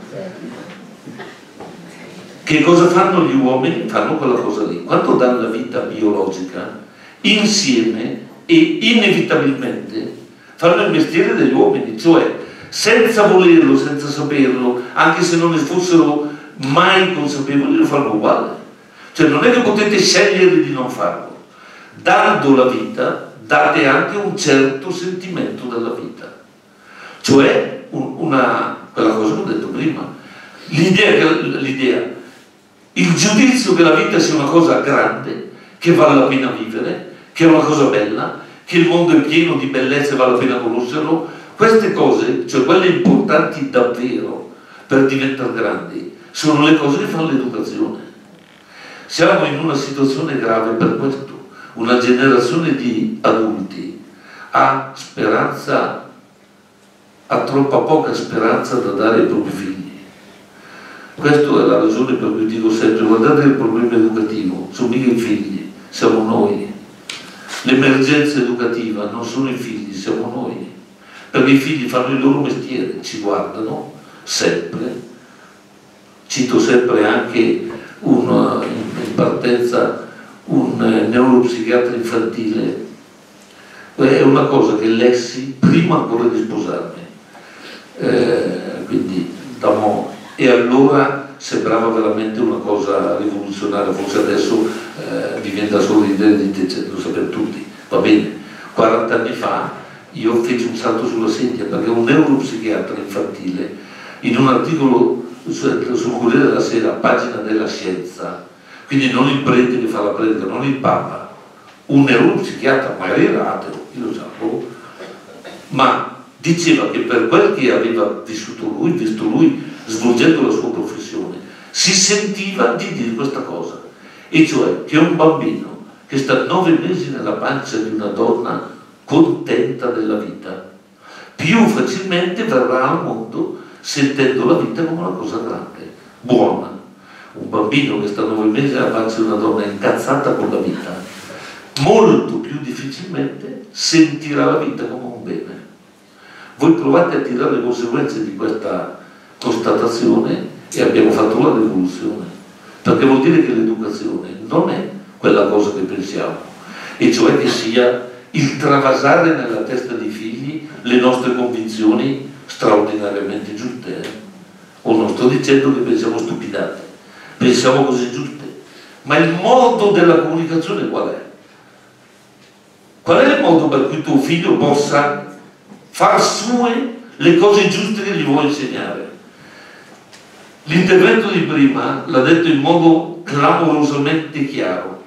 Speaker 2: Che cosa fanno gli uomini? Fanno quella cosa lì. Quando danno la vita biologica, insieme e inevitabilmente fanno il mestiere degli uomini, cioè senza volerlo, senza saperlo, anche se non ne fossero mai consapevoli, lo fanno uguale. Cioè non è che potete scegliere di non farlo. Dando la vita, date anche un certo sentimento della vita. Cioè una, quella cosa che ho detto prima, l'idea, l'idea il giudizio che la vita sia una cosa grande, che vale la pena vivere, che è una cosa bella, che il mondo è pieno di bellezze e vale la pena conoscerlo. Queste cose, cioè quelle importanti davvero per diventare grandi, sono le cose che fanno l'educazione. Siamo in una situazione grave per questo. Una generazione di adulti ha speranza, ha troppa poca speranza da dare ai propri figli. Questa è la ragione per cui dico sempre: guardate il problema educativo, sono mica i figli, siamo noi. L'emergenza educativa non sono i figli, siamo noi. Perché i figli fanno il loro mestiere, ci guardano sempre. Cito sempre anche un, in partenza un neuropsichiatra infantile. È una cosa che lessi prima ancora di sposarmi. Eh, quindi da mo' e allora sembrava veramente una cosa rivoluzionaria, forse adesso eh, vi viene da sorridere e dite lo sapete tutti, va bene. quaranta anni fa io feci un salto sulla sedia perché un neuropsichiatra infantile in un articolo sul Corriere della Sera, pagina della Scienza, quindi non il prete che fa la predica, non il Papa, un neuropsichiatra, magari era ateo, io lo sapevo, ma diceva che per quel che aveva vissuto lui, visto lui svolgendo la sua professione, si sentiva di dire questa cosa, e cioè che un bambino che sta nove mesi nella pancia di una donna contenta della vita, più facilmente verrà al mondo sentendo la vita come una cosa grande, buona. Un bambino che sta nove mesi nella pancia di una donna incazzata con la vita, molto più difficilmente sentirà la vita come un bene. Voi provate a tirare le conseguenze di questa constatazione e abbiamo fatto la rivoluzione, perché vuol dire che l'educazione non è quella cosa che pensiamo, e cioè che sia il travasare nella testa dei figli le nostre convinzioni straordinariamente giuste. Eh? O non sto dicendo che pensiamo stupidate, pensiamo cose giuste, ma il modo della comunicazione qual è? Qual è il modo per cui tuo figlio possa far sue le cose giuste che gli vuoi insegnare? L'intervento di prima l'ha detto in modo clamorosamente chiaro: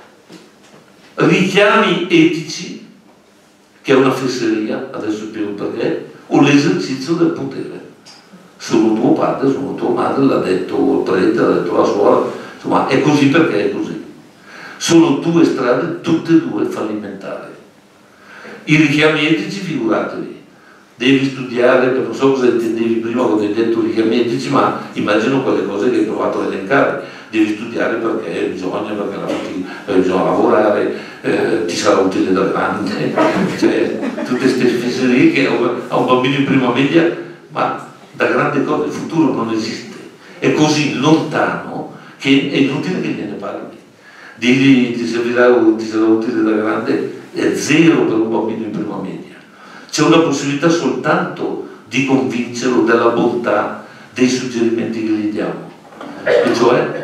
Speaker 2: richiami etici, che è una fesseria, adesso spiego perché, o l'esercizio del potere. Sono tuo padre, sono tua madre, l'ha detto il prete, l'ha detto la suora, insomma è così perché è così. Sono due strade, tutte e due fallimentari. I richiami etici, figuratevi, devi studiare, non so cosa intendevi prima quando hai detto richiami etici, ma immagino quelle cose che hai provato a elencare. Devi studiare perché bisogna, perché la fatica, perché bisogna lavorare, eh, ti sarà utile da grande, cioè tutte queste fesserie che a un bambino in prima media, ma da grande cosa, il futuro non esiste, è così lontano che è inutile che gliene parli. Digli ti servirà, ti sarà utile da grande, è zero per un bambino in prima media. C'è una possibilità soltanto di convincerlo della bontà dei suggerimenti che gli diamo, e cioè,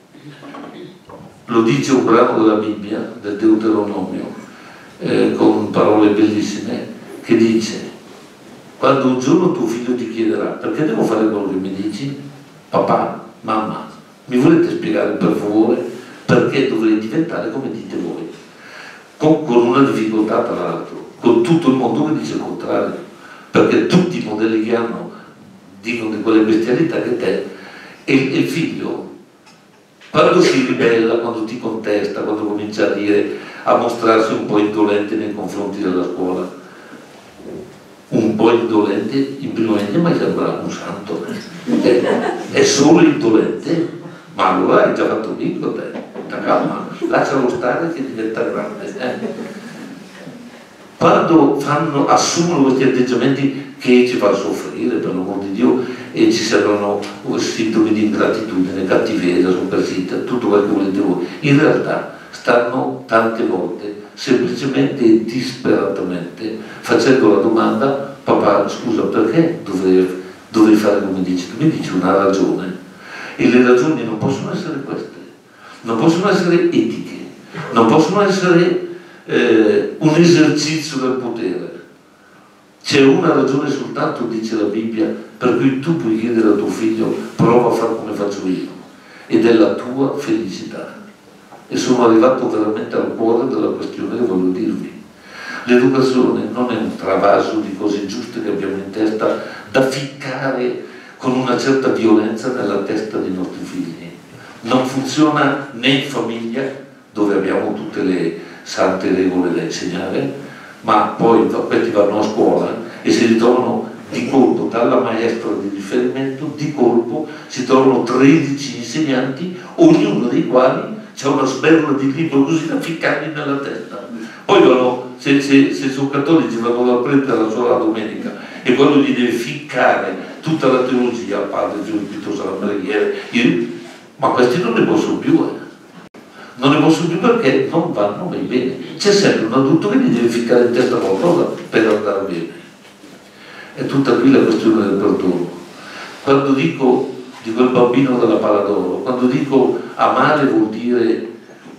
Speaker 2: lo dice un brano della Bibbia, del Deuteronomio, eh, con parole bellissime, che dice: quando un giorno tuo figlio ti chiederà perché devo fare quello che mi dici, papà, mamma, mi volete spiegare per favore perché dovrei diventare come dite voi? Con, con una difficoltà tra l'altro, con tutto il mondo che dice il contrario, perché tutti i modelli che hanno dicono di quelle bestialità che te, e, e il figlio, quando si ribella, quando ti contesta, quando comincia a dire, a mostrarsi un po' indolente nei confronti della scuola, un po' indolente in prima media, ma sembra un santo, è, è solo indolente, ma allora hai già fatto bingo te, da calma, lascialo stare che diventa grande. Eh. Quando fanno, assumono questi atteggiamenti che ci fanno soffrire, per l'amor di Dio, e ci sembrano sintomi di ingratitudine, cattiveria, soppressita, tutto quello che volete voi, in realtà stanno tante volte semplicemente e disperatamente facendo la domanda: papà, scusa, perché dovrei, dovrei fare come dici? Tu mi dici una ragione, e le ragioni non possono essere queste, non possono essere etiche, non possono essere eh, un esercizio del potere. C'è una ragione soltanto, dice la Bibbia, per cui tu puoi chiedere a tuo figlio: prova a fare come faccio io, ed è la tua felicità. E sono arrivato veramente al cuore della questione che voglio dirvi. L'educazione non è un travaso di cose giuste che abbiamo in testa da ficcare con una certa violenza nella testa dei nostri figli. Non funziona né in famiglia, dove abbiamo tutte le sante regole da insegnare, ma poi questi vanno a scuola e si ritrovano di colpo dalla maestra di riferimento, di colpo si trovano tredici insegnanti, ognuno dei quali c'è una sberla di libro così da ficcargli nella testa. Poi vanno, se, se, se sono cattolici, vanno da prendere la sola domenica e quello gli deve ficcare tutta la teologia, al padre Gesù, piuttosto alla preghiera. Io, ma questi non ne possono più, eh. Non ne possono più perché non vanno mai bene. C'è sempre un adulto che gli deve ficcare in testa qualcosa per andare bene. È tutta qui la questione del perdono. Quando dico di quel bambino della palla d'oro, quando dico amare vuol dire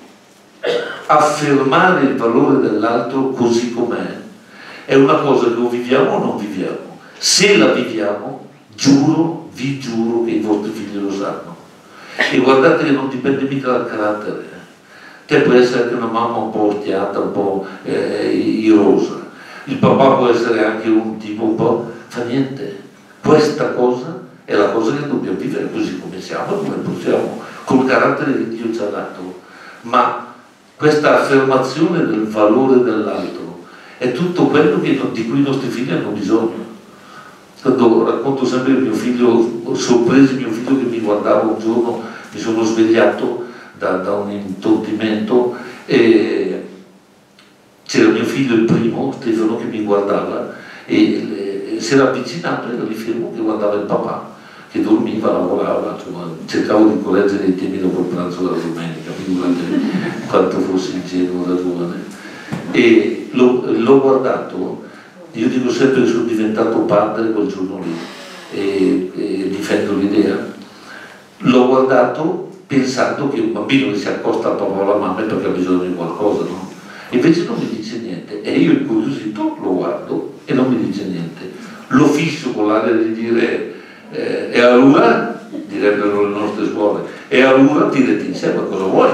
Speaker 2: affermare il valore dell'altro così com'è, è una cosa che o viviamo o non viviamo. Se la viviamo, giuro, vi giuro che i vostri figli lo sanno. E guardate che non dipende mica dal carattere. Te puoi essere anche una mamma un po' ostiata, un po' eh, irosa. Il papà può essere anche un tipo un po'... fa niente. Questa cosa è la cosa che dobbiamo vivere così come siamo e come possiamo, col carattere che Dio ci ha dato. Ma questa affermazione del valore dell'altro è tutto quello che, di cui i nostri figli hanno bisogno. Quando racconto sempre il mio figlio, sorpresi mio figlio che mi guardava un giorno, mi sono svegliato da, da un intontimento e c'era mio figlio il primo, Stefano, che mi guardava e, e si era avvicinato, era lì fermo che guardava il papà che dormiva, lavorava, insomma, cercavo di correggere i temi dopo il pranzo della domenica, figurate quanto fossi ingenuo da giovane. E l'ho guardato. Io dico sempre che sono diventato padre quel giorno lì e, e difendo l'idea. L'ho guardato pensando che un bambino che si accosta al papà o alla mamma è perché ha bisogno di qualcosa, no? Invece non mi dice niente e io incuriosito lo guardo e non mi dice niente. Lo fisso con l'aria di dire eh, e allora, direbbero le nostre scuole, e allora tirati insieme, cosa vuoi?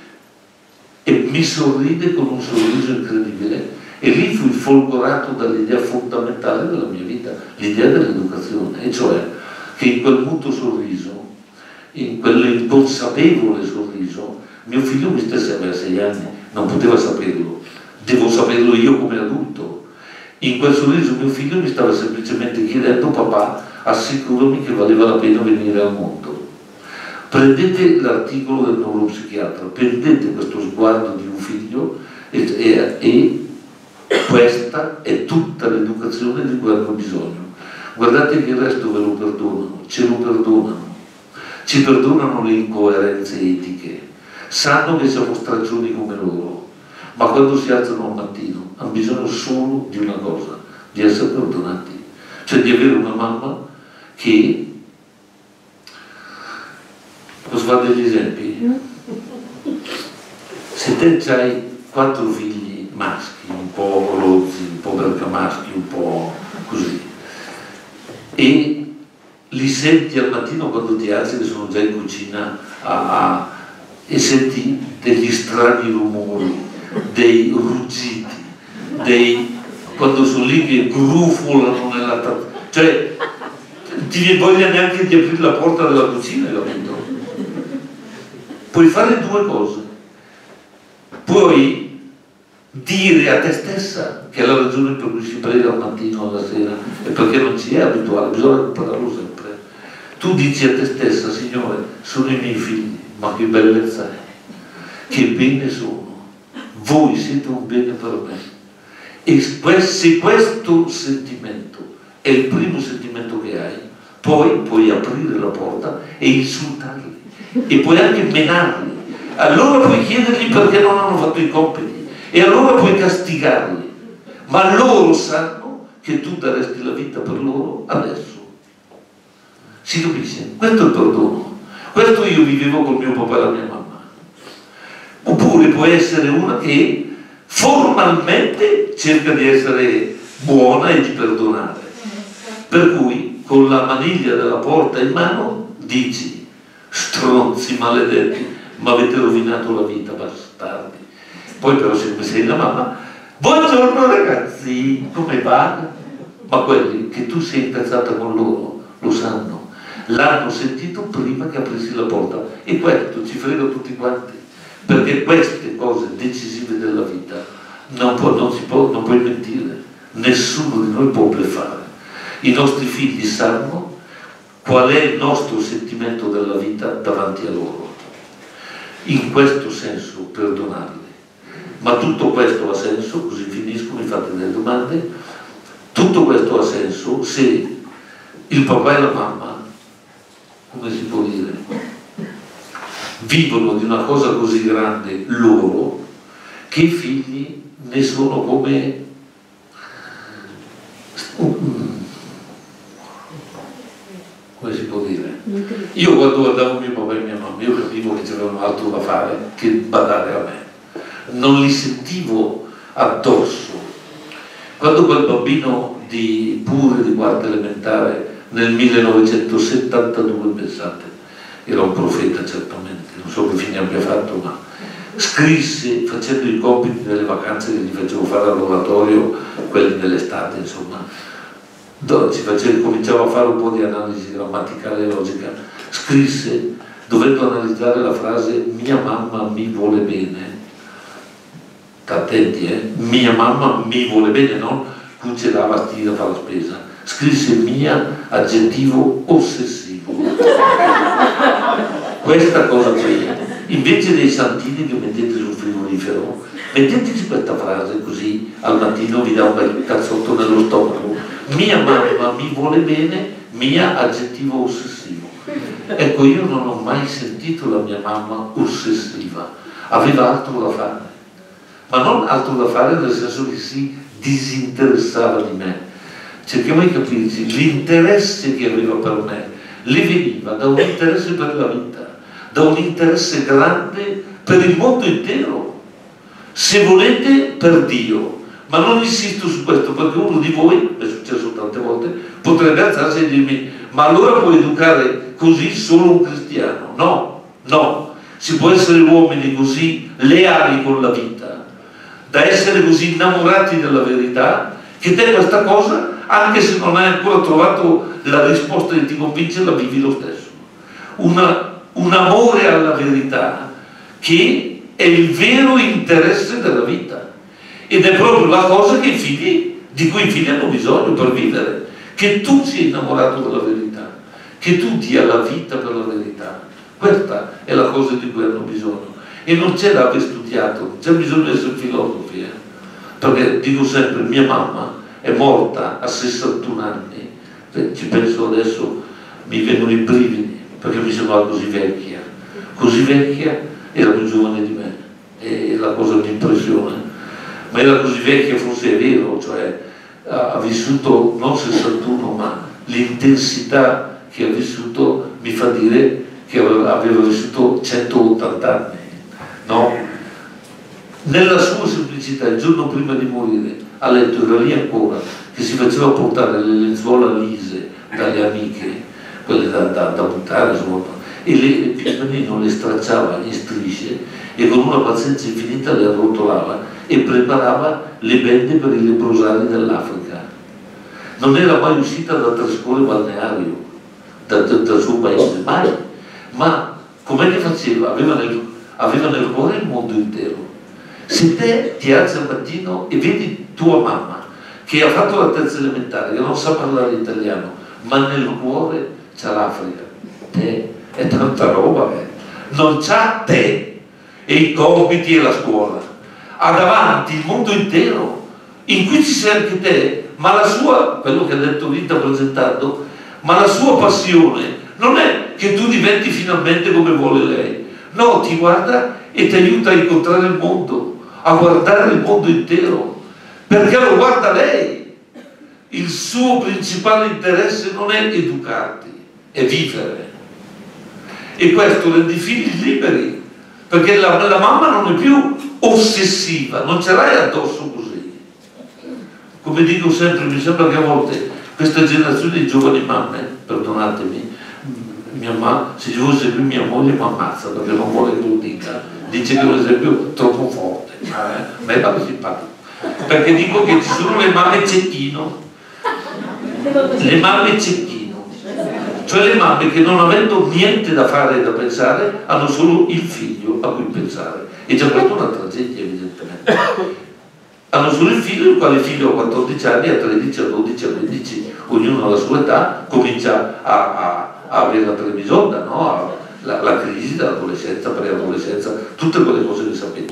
Speaker 2: E mi sorride con un sorriso incredibile. E lì fui folgorato dall'idea fondamentale della mia vita, l'idea dell'educazione, e cioè che in quel muto sorriso, in quell'inconsapevole sorriso, Mio figlio mi stesse aveva sei anni, non poteva saperlo, devo saperlo io come adulto. In quel sorriso mio figlio mi stava semplicemente chiedendo: papà, assicurami che valeva la pena venire al mondo. Prendete l'articolo del neuropsichiatra, prendete questo sguardo di un figlio e, e, e questa è tutta l'educazione di cui hanno bisogno. Guardate che il resto ve lo perdonano, ce lo perdonano, ci perdonano le incoerenze etiche, sanno che siamo straccioni come loro, ma quando si alzano al mattino hanno bisogno solo di una cosa, di essere perdonati, cioè di avere una mamma che... Posso fare degli esempi? Se te hai quattro figli maschi, un po' rozzi, un po' bergamaschi, un po' così, e li senti al mattino quando ti alzi che sono già in cucina a, a, e senti degli strani rumori, dei ruggiti, dei, quando sono lì che grufolano nella tazza, cioè ti viene voglia neanche di aprire la porta della cucina, capito? Puoi fare due cose: puoi dire a te stessa che è la ragione per cui si prega al mattino o alla sera è perché non ci è abituale, bisogna recuperarlo sempre. Tu dici a te stessa: Signore, sono i miei figli, ma che bellezza è, che bene sono, voi siete un bene per me. E se questo sentimento è il primo sentimento che hai, poi puoi aprire la porta e insultarli, e puoi anche menarli, allora puoi chiedergli perché non hanno fatto i compiti, e allora puoi castigarli, ma loro sanno che tu daresti la vita per loro adesso. Si capisce? Questo è il perdono. Questo io vivevo con mio papà e la mia mamma. Oppure può essere una che formalmente cerca di essere buona e di perdonare, per cui con la maniglia della porta in mano dici: stronzi maledetti, ma avete rovinato la vita, bastardi. Poi però se sei la mamma: buongiorno ragazzi, come va? Ma quelli che tu sei incazzata con loro lo sanno, l'hanno sentito prima che aprissi la porta, e questo ci frega tutti quanti, perché queste cose decisive della vita non, può, non, si può, non puoi mentire, nessuno di noi può bleffare. I nostri figli sanno qual è il nostro sentimento della vita davanti a loro. In questo senso perdonarli. Ma tutto questo ha senso, così finisco, mi fate delle domande, tutto questo ha senso se il papà e la mamma, come si può dire, vivono di una cosa così grande loro, che i figli ne sono come come si può dire? Io quando guardavo mio papà e mia mamma, io capivo che c'erano altro da fare che badare a me, non li sentivo addosso. Quando quel bambino di pure di quarta elementare nel millenovecentosettantadue, pensate, era un profeta certamente, non so che fine abbia fatto, ma scrisse facendo i compiti delle vacanze che gli facevo fare all'oratorio, quelli dell'estate, insomma, dove ci faceva, cominciava a fare un po' di analisi grammaticale e logica, scrisse, dovendo analizzare la frase mia mamma mi vuole bene, attenti, eh? Mia mamma mi vuole bene, non cuce la lavastina, fa la spesa, scrisse mia aggettivo ossessivo. Questa cosa qui, invece dei santini che mettete sul frigorifero, metteteci questa frase, così al mattino vi dà un bel cazzotto nello stomaco. Mia mamma mi vuole bene, mia aggettivo ossessivo. Ecco, io non ho mai sentito la mia mamma ossessiva, aveva altro da fare, ma non altro da fare nel senso che si disinteressava di me. Cerchiamo di capirci, l'interesse che aveva per me le veniva da un interesse per la vita, da un interesse grande per il mondo intero, se volete per Dio. Ma non insisto su questo, perché uno di voi, è successo tante volte, potrebbe alzarsi e dirmi: ma allora puoi educare così solo un cristiano? No, no, si può essere uomini così leali con la vita, da essere così innamorati della verità, che te questa cosa, anche se non hai ancora trovato la risposta che ti convince, la vivi lo stesso. Una, un amore alla verità che è il vero interesse della vita, ed è proprio la cosa che i figli, di cui i figli hanno bisogno per vivere, che tu sia innamorato della verità, che tu dia la vita per la verità. Questa è la cosa di cui hanno bisogno, e non c'è da aver studiato, non c'è bisogno di essere filosofi, eh? Perché dico sempre, mia mamma è morta a sessantuno anni, ci penso adesso, mi vengono i brividi, perché mi sembrava così vecchia, così vecchia, era più giovane di me, e la cosa mi impressiona, ma era così vecchia, forse è vero, cioè ha vissuto non sessantuno, ma l'intensità che ha vissuto mi fa dire che aveva vissuto centottanta anni, no? Nella sua semplicità, il giorno prima di morire, ha letto, era lì ancora, che si faceva portare le lenzuola lise dalle amiche, quelle da, da, da buttare, insomma, e le, più o meno le stracciava in strisce e con una pazienza infinita le arrotolava e preparava le bende per i leprosari dell'Africa. Non era mai uscita da Trescore balneario, da, da, dal suo paese, mai. Ma com'è che faceva? Aveva nel, aveva nel cuore il mondo intero. Se te ti alzi al mattino e vedi tua mamma che ha fatto la terza elementare, che non sa parlare italiano, ma nel cuore c'ha l'Africa, te è tanta roba, eh. Non c'ha te e i compiti e la scuola, ha davanti il mondo intero in cui ci sei anche te, ma la sua, quello che ha detto Rita presentando, ma la sua passione non è che tu diventi finalmente come vuole lei, no, ti guarda e ti aiuta a incontrare il mondo, a guardare il mondo intero, perché lo guarda lei. Il suo principale interesse non è educarti, è vivere, e questo rende i figli liberi, perché la, la mamma non è più ossessiva, non ce l'hai addosso così. Come dico sempre, mi sembra che a volte questa generazione di giovani mamme, perdonatemi, mia mamma, se ci fosse più mia moglie mi ammazza perché non vuole che lo dica, dice che è un esempio troppo forte, ma eh, a me va simpatico, perché dico che ci sono le mamme cecchino, le mamme cecchino, cioè le mamme che non avendo niente da fare e da pensare hanno solo il figlio a cui pensare, e già questa è una tragedia evidentemente. Hanno solo il figlio, il quale figlio a quattordici anni, a tredici, a dodici, a quindici, ognuno alla sua età, comincia a, a, a avere la trebisonda, no? la, la crisi dell'adolescenza, preadolescenza, tutte quelle cose che sapete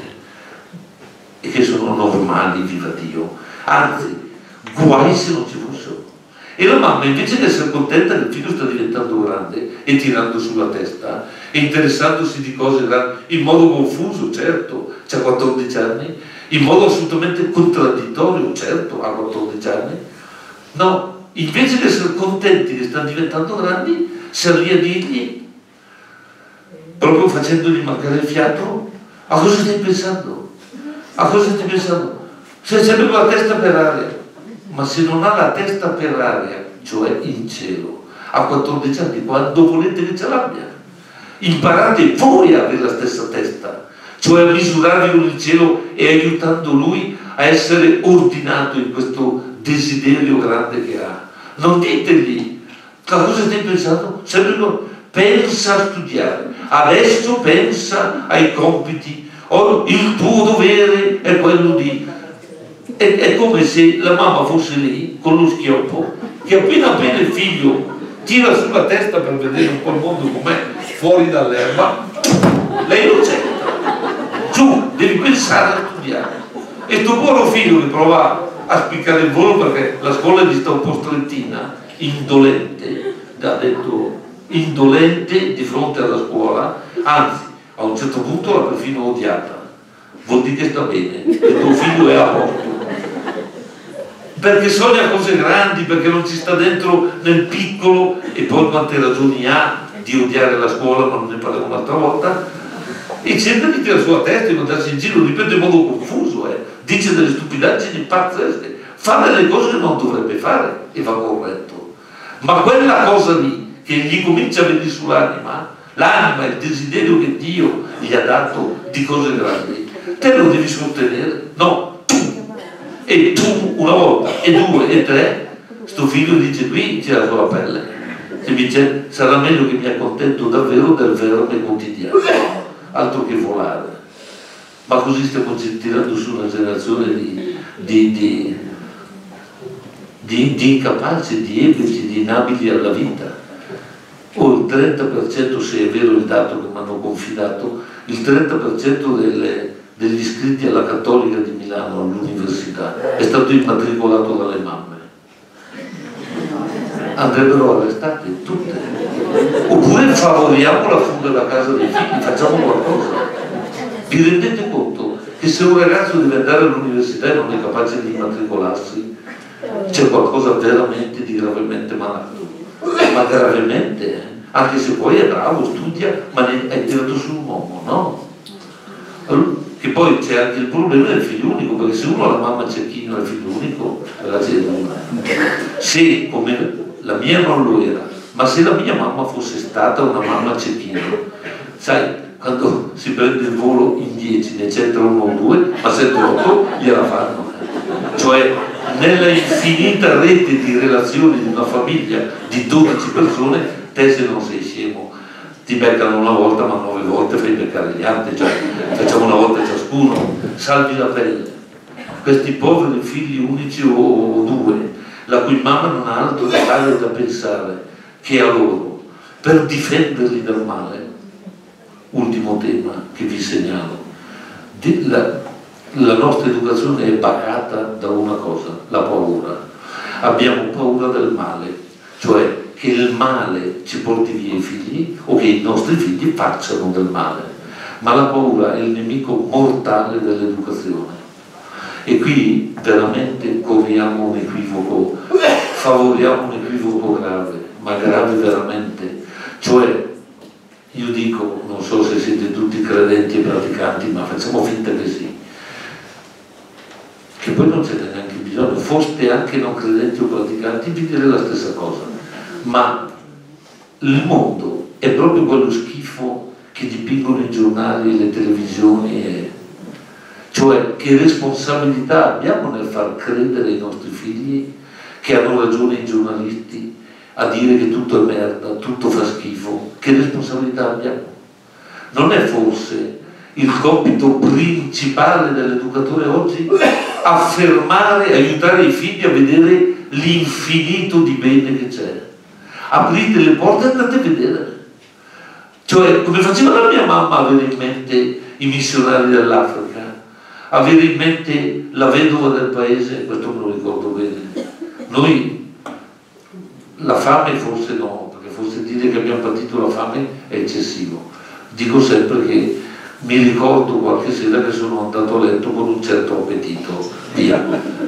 Speaker 2: e che sono normali, viva Dio, anzi, guai se non ci fossero. E la mamma, invece di essere contenta che il figlio sta diventando grande e tirando sulla testa e interessandosi di cose grandi, in modo confuso, certo, c'ha quattordici anni, in modo assolutamente contraddittorio, certo, a quattordici anni, no, invece di essere contenti che stanno diventando grandi, si lì a dirgli, proprio facendogli mancare il fiato, a cosa stai pensando? A cosa stai pensando? Se c'è proprio la testa per aria, ma se non ha la testa per aria, cioè in cielo, a quattordici anni, quando volete che ce l'abbia, imparate voi a avere la stessa testa, cioè a misurarvi con il cielo e aiutando lui a essere ordinato in questo desiderio grande che ha. Non ditegli, a cosa stai pensando? Sempre no, pensa a studiare, adesso pensa ai compiti, oh, il tuo dovere è quello di... È, è come se la mamma fosse lì con lo schioppo, che appena appena il figlio tira sulla testa per vedere un po' il mondo com'è fuori dall'erba, lei lo c'entra. Giù, devi pensare a studiare. E tuo buono figlio che prova a spiccare il volo perché la scuola gli sta un po' strettina, indolente, ha detto indolente di fronte alla scuola, anzi a un certo punto l'ha perfino odiata. Vuol dire che sta bene, che tuo figlio è a posto, perché sogna cose grandi, perché non ci sta dentro nel piccolo, e poi quante ragioni ha di odiare la scuola, ma non ne parliamo un'altra volta, e cerca di tirare sulla testa, di mandarsi in giro, ripeto in modo confuso, eh. Dice delle stupidaggini pazzesche, fa delle cose che non dovrebbe fare e va corretto, ma quella cosa lì che gli comincia a venire sull'anima, l'anima, il desiderio che Dio gli ha dato di cose grandi, te lo devi sostenere, no, tu, e tu una volta, e due, e tre, sto figlio dice qui c'è la tua pelle, e dice sarà meglio che mi accontento davvero del verme quotidiano. altro che volare. Ma così stiamo tirando su una generazione di, di, di, di, di incapaci, di ebeti, di inabili alla vita. O il trenta per cento, se è vero il dato che mi hanno confidato, il trenta per cento delle, degli iscritti alla Cattolica di Milano, all'università, è stato immatricolato dalle mamme. Andrebbero arrestate tutte. Oppure favoriamo la fuga da casa dei figli, facciamo qualcosa. Vi rendete conto che se un ragazzo deve andare all'università e non è capace di immatricolarsi, c'è qualcosa veramente di gravemente malato? Ma gravemente, eh? Anche se poi è bravo, studia, ma è tirato su un uomo, no? Allora, che poi c'è anche il problema del figlio unico, perché se uno ha la mamma cecchino e il figlio unico, ragazzi, è una. Se come la mia non lo era, ma se la mia mamma fosse stata una mamma cecchino, sai, quando si prende il volo in dieci ne c'entra uno o due, ma sette o otto gliela fanno. Cioè, nella infinita rete di relazioni di una famiglia di dodici persone, te se non sei scemo ti beccano una volta, ma nove volte fai beccare gli altri, cioè facciamo una volta ciascuno, salvi la pelle. Questi poveri figli unici o, o due, la cui mamma non ha altro da fare da pensare che a loro, per difenderli dal male. Ultimo tema che vi segnalo, la, la nostra educazione è bacata da una cosa, la paura. Abbiamo paura del male, cioè che il male ci porti via i figli o che i nostri figli facciano del male, ma la paura è il nemico mortale dell'educazione. E qui veramente corriamo un equivoco, favoriamo un equivoco grave, ma grave veramente. Cioè, io dico, non so se siete tutti credenti e praticanti, ma facciamo finta che sì, che poi non ce n'è neanche bisogno, foste anche non credenti o praticanti, vi direi la stessa cosa, ma il mondo è proprio quello schifo che dipingono i giornali e le televisioni, e... cioè che responsabilità abbiamo nel far credere ai nostri figli che hanno ragione i giornalisti a dire che tutto è merda, tutto fa schifo? Che responsabilità abbiamo? Non è forse il compito principale dell'educatore oggi affermare, aiutare i figli a vedere l'infinito di bene che c'è? Aprite le porte e andate a vedere. Cioè, come faceva la mia mamma avere in mente i missionari dell'Africa, avere in mente la vedova del paese, questo me lo ricordo bene. Noi la fame forse no, perché forse dire che abbiamo patito la fame è eccessivo. Dico sempre che mi ricordo qualche sera che sono andato a letto con un certo appetito, via.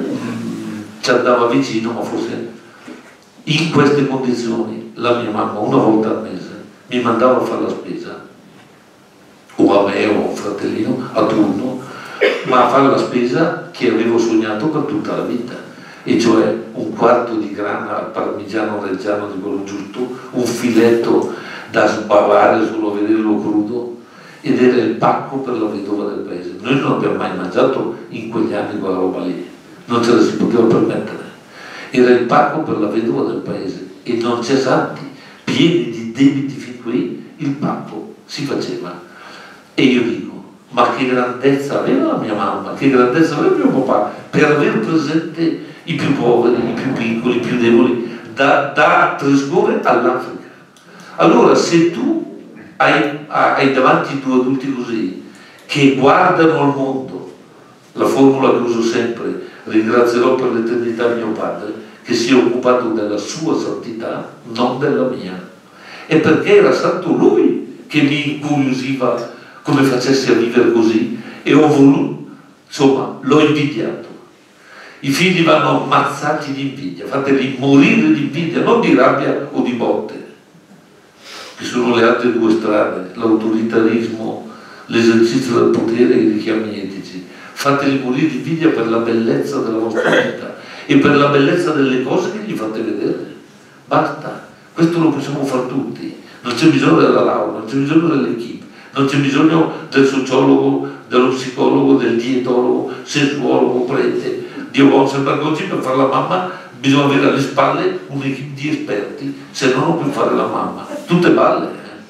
Speaker 2: Ci andava vicino, ma forse in queste condizioni la mia mamma una volta al mese mi mandava a fare la spesa, o a me o a un fratellino, a turno, ma a fare la spesa che avevo sognato per tutta la vita. E cioè un quarto di grana parmigiano reggiano di quello giusto, un filetto da sbavare solo a vederlo crudo, ed era il pacco per la vedova del paese. Noi non abbiamo mai mangiato in quegli anni quella roba lì, non ce la si poteva permettere. Era il pacco per la vedova del paese e non c'è santi, pieni di debiti fin qui, il pacco si faceva. E io dico, ma che grandezza aveva la mia mamma, che grandezza aveva mio papà per aver presente i più poveri, i più piccoli, i più deboli, da, da Trescore all'Africa. Allora, se tu hai, hai davanti due adulti così, che guardano al mondo, la formula che uso sempre, ringrazierò per l'eternità mio padre, che si è occupato della sua santità, non della mia. E perché era santo lui che mi incuriosiva come facessi a vivere così, e ho voluto, insomma, l'ho invidiato. I figli vanno ammazzati di invidia, fateli morire di invidia, non di rabbia o di botte, che sono le altre due strade, l'autoritarismo, l'esercizio del potere e i richiami etici. Fateli morire di invidia per la bellezza della vostra vita e per la bellezza delle cose che gli fate vedere. Basta, questo lo possiamo fare tutti, non c'è bisogno della laurea, non c'è bisogno dell'equipe, non c'è bisogno del sociologo, dello psicologo, del dietologo, sessuologo, prete. Dio vuole sempre così, per fare la mamma bisogna avere alle spalle un'equipe di esperti, se no non puoi fare la mamma. Tutte balle. Eh?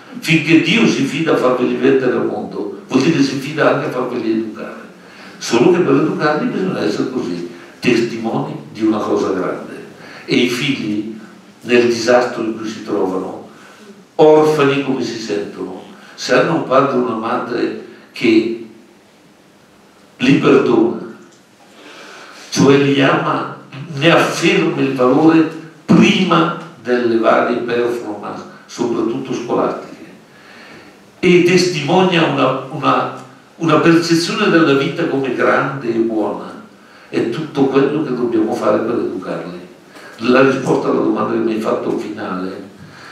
Speaker 2: Finché Dio si fida a farveli mettere al mondo, vuol dire che si fida anche a farveli educare. Solo che per educarli bisogna essere così, testimoni di una cosa grande. E i figli, nel disastro in cui si trovano, orfani come si sentono, se hanno un padre o una madre che li perdona, cioè li ama, ne afferma il valore prima delle varie performance, soprattutto scolastiche, e testimonia una, una, una percezione della vita come grande e buona, è tutto quello che dobbiamo fare per educarli. La risposta alla domanda che mi hai fatto finale: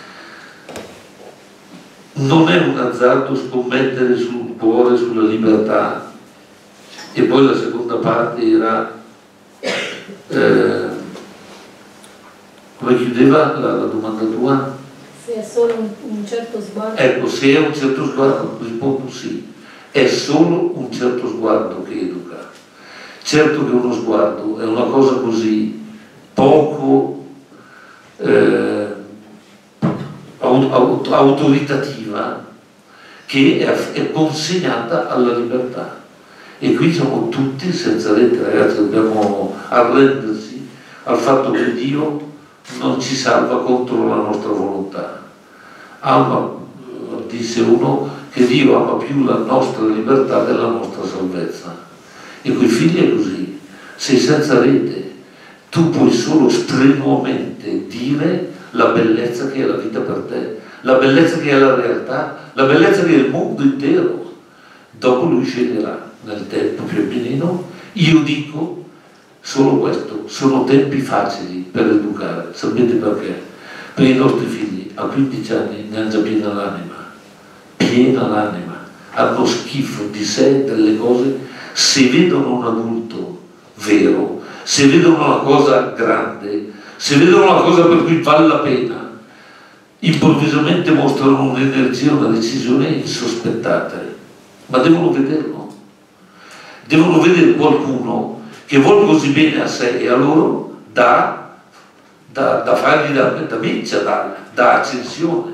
Speaker 2: non è un azzardo scommettere sul cuore, sulla libertà. E poi la seconda parte era eh, come chiudeva la, la domanda tua?
Speaker 4: Se è solo un, un certo sguardo.
Speaker 2: Ecco, se è un certo sguardo, rispondo sì, è solo un certo sguardo che educa. Certo che uno sguardo è una cosa così poco eh, autoritativa che è, è consegnata alla libertà. E qui siamo tutti senza rete, ragazzi, dobbiamo arrendersi al fatto che Dio non ci salva contro la nostra volontà. Ama, disse uno, che Dio ama più la nostra libertà della nostra salvezza. E coi figli è così. Sei senza rete, tu puoi solo strenuamente dire la bellezza che è la vita per te, la bellezza che è la realtà, la bellezza che è il mondo intero. Dopo lui sceglierà nel tempo più pienino. Io dico solo questo: sono tempi facili per educare. Sapete perché? Per i nostri figli a quindici anni ne hanno già piena l'anima, piena l'anima, hanno schifo di sé, delle cose. Se vedono un adulto vero, se vedono una cosa grande, se vedono una cosa per cui vale la pena, improvvisamente mostrano un'energia, una decisione insospettate, ma devono vederlo, devono vedere qualcuno che vuole così bene a sé e a loro da, da, da fargli da, da miccia, da, da accensione.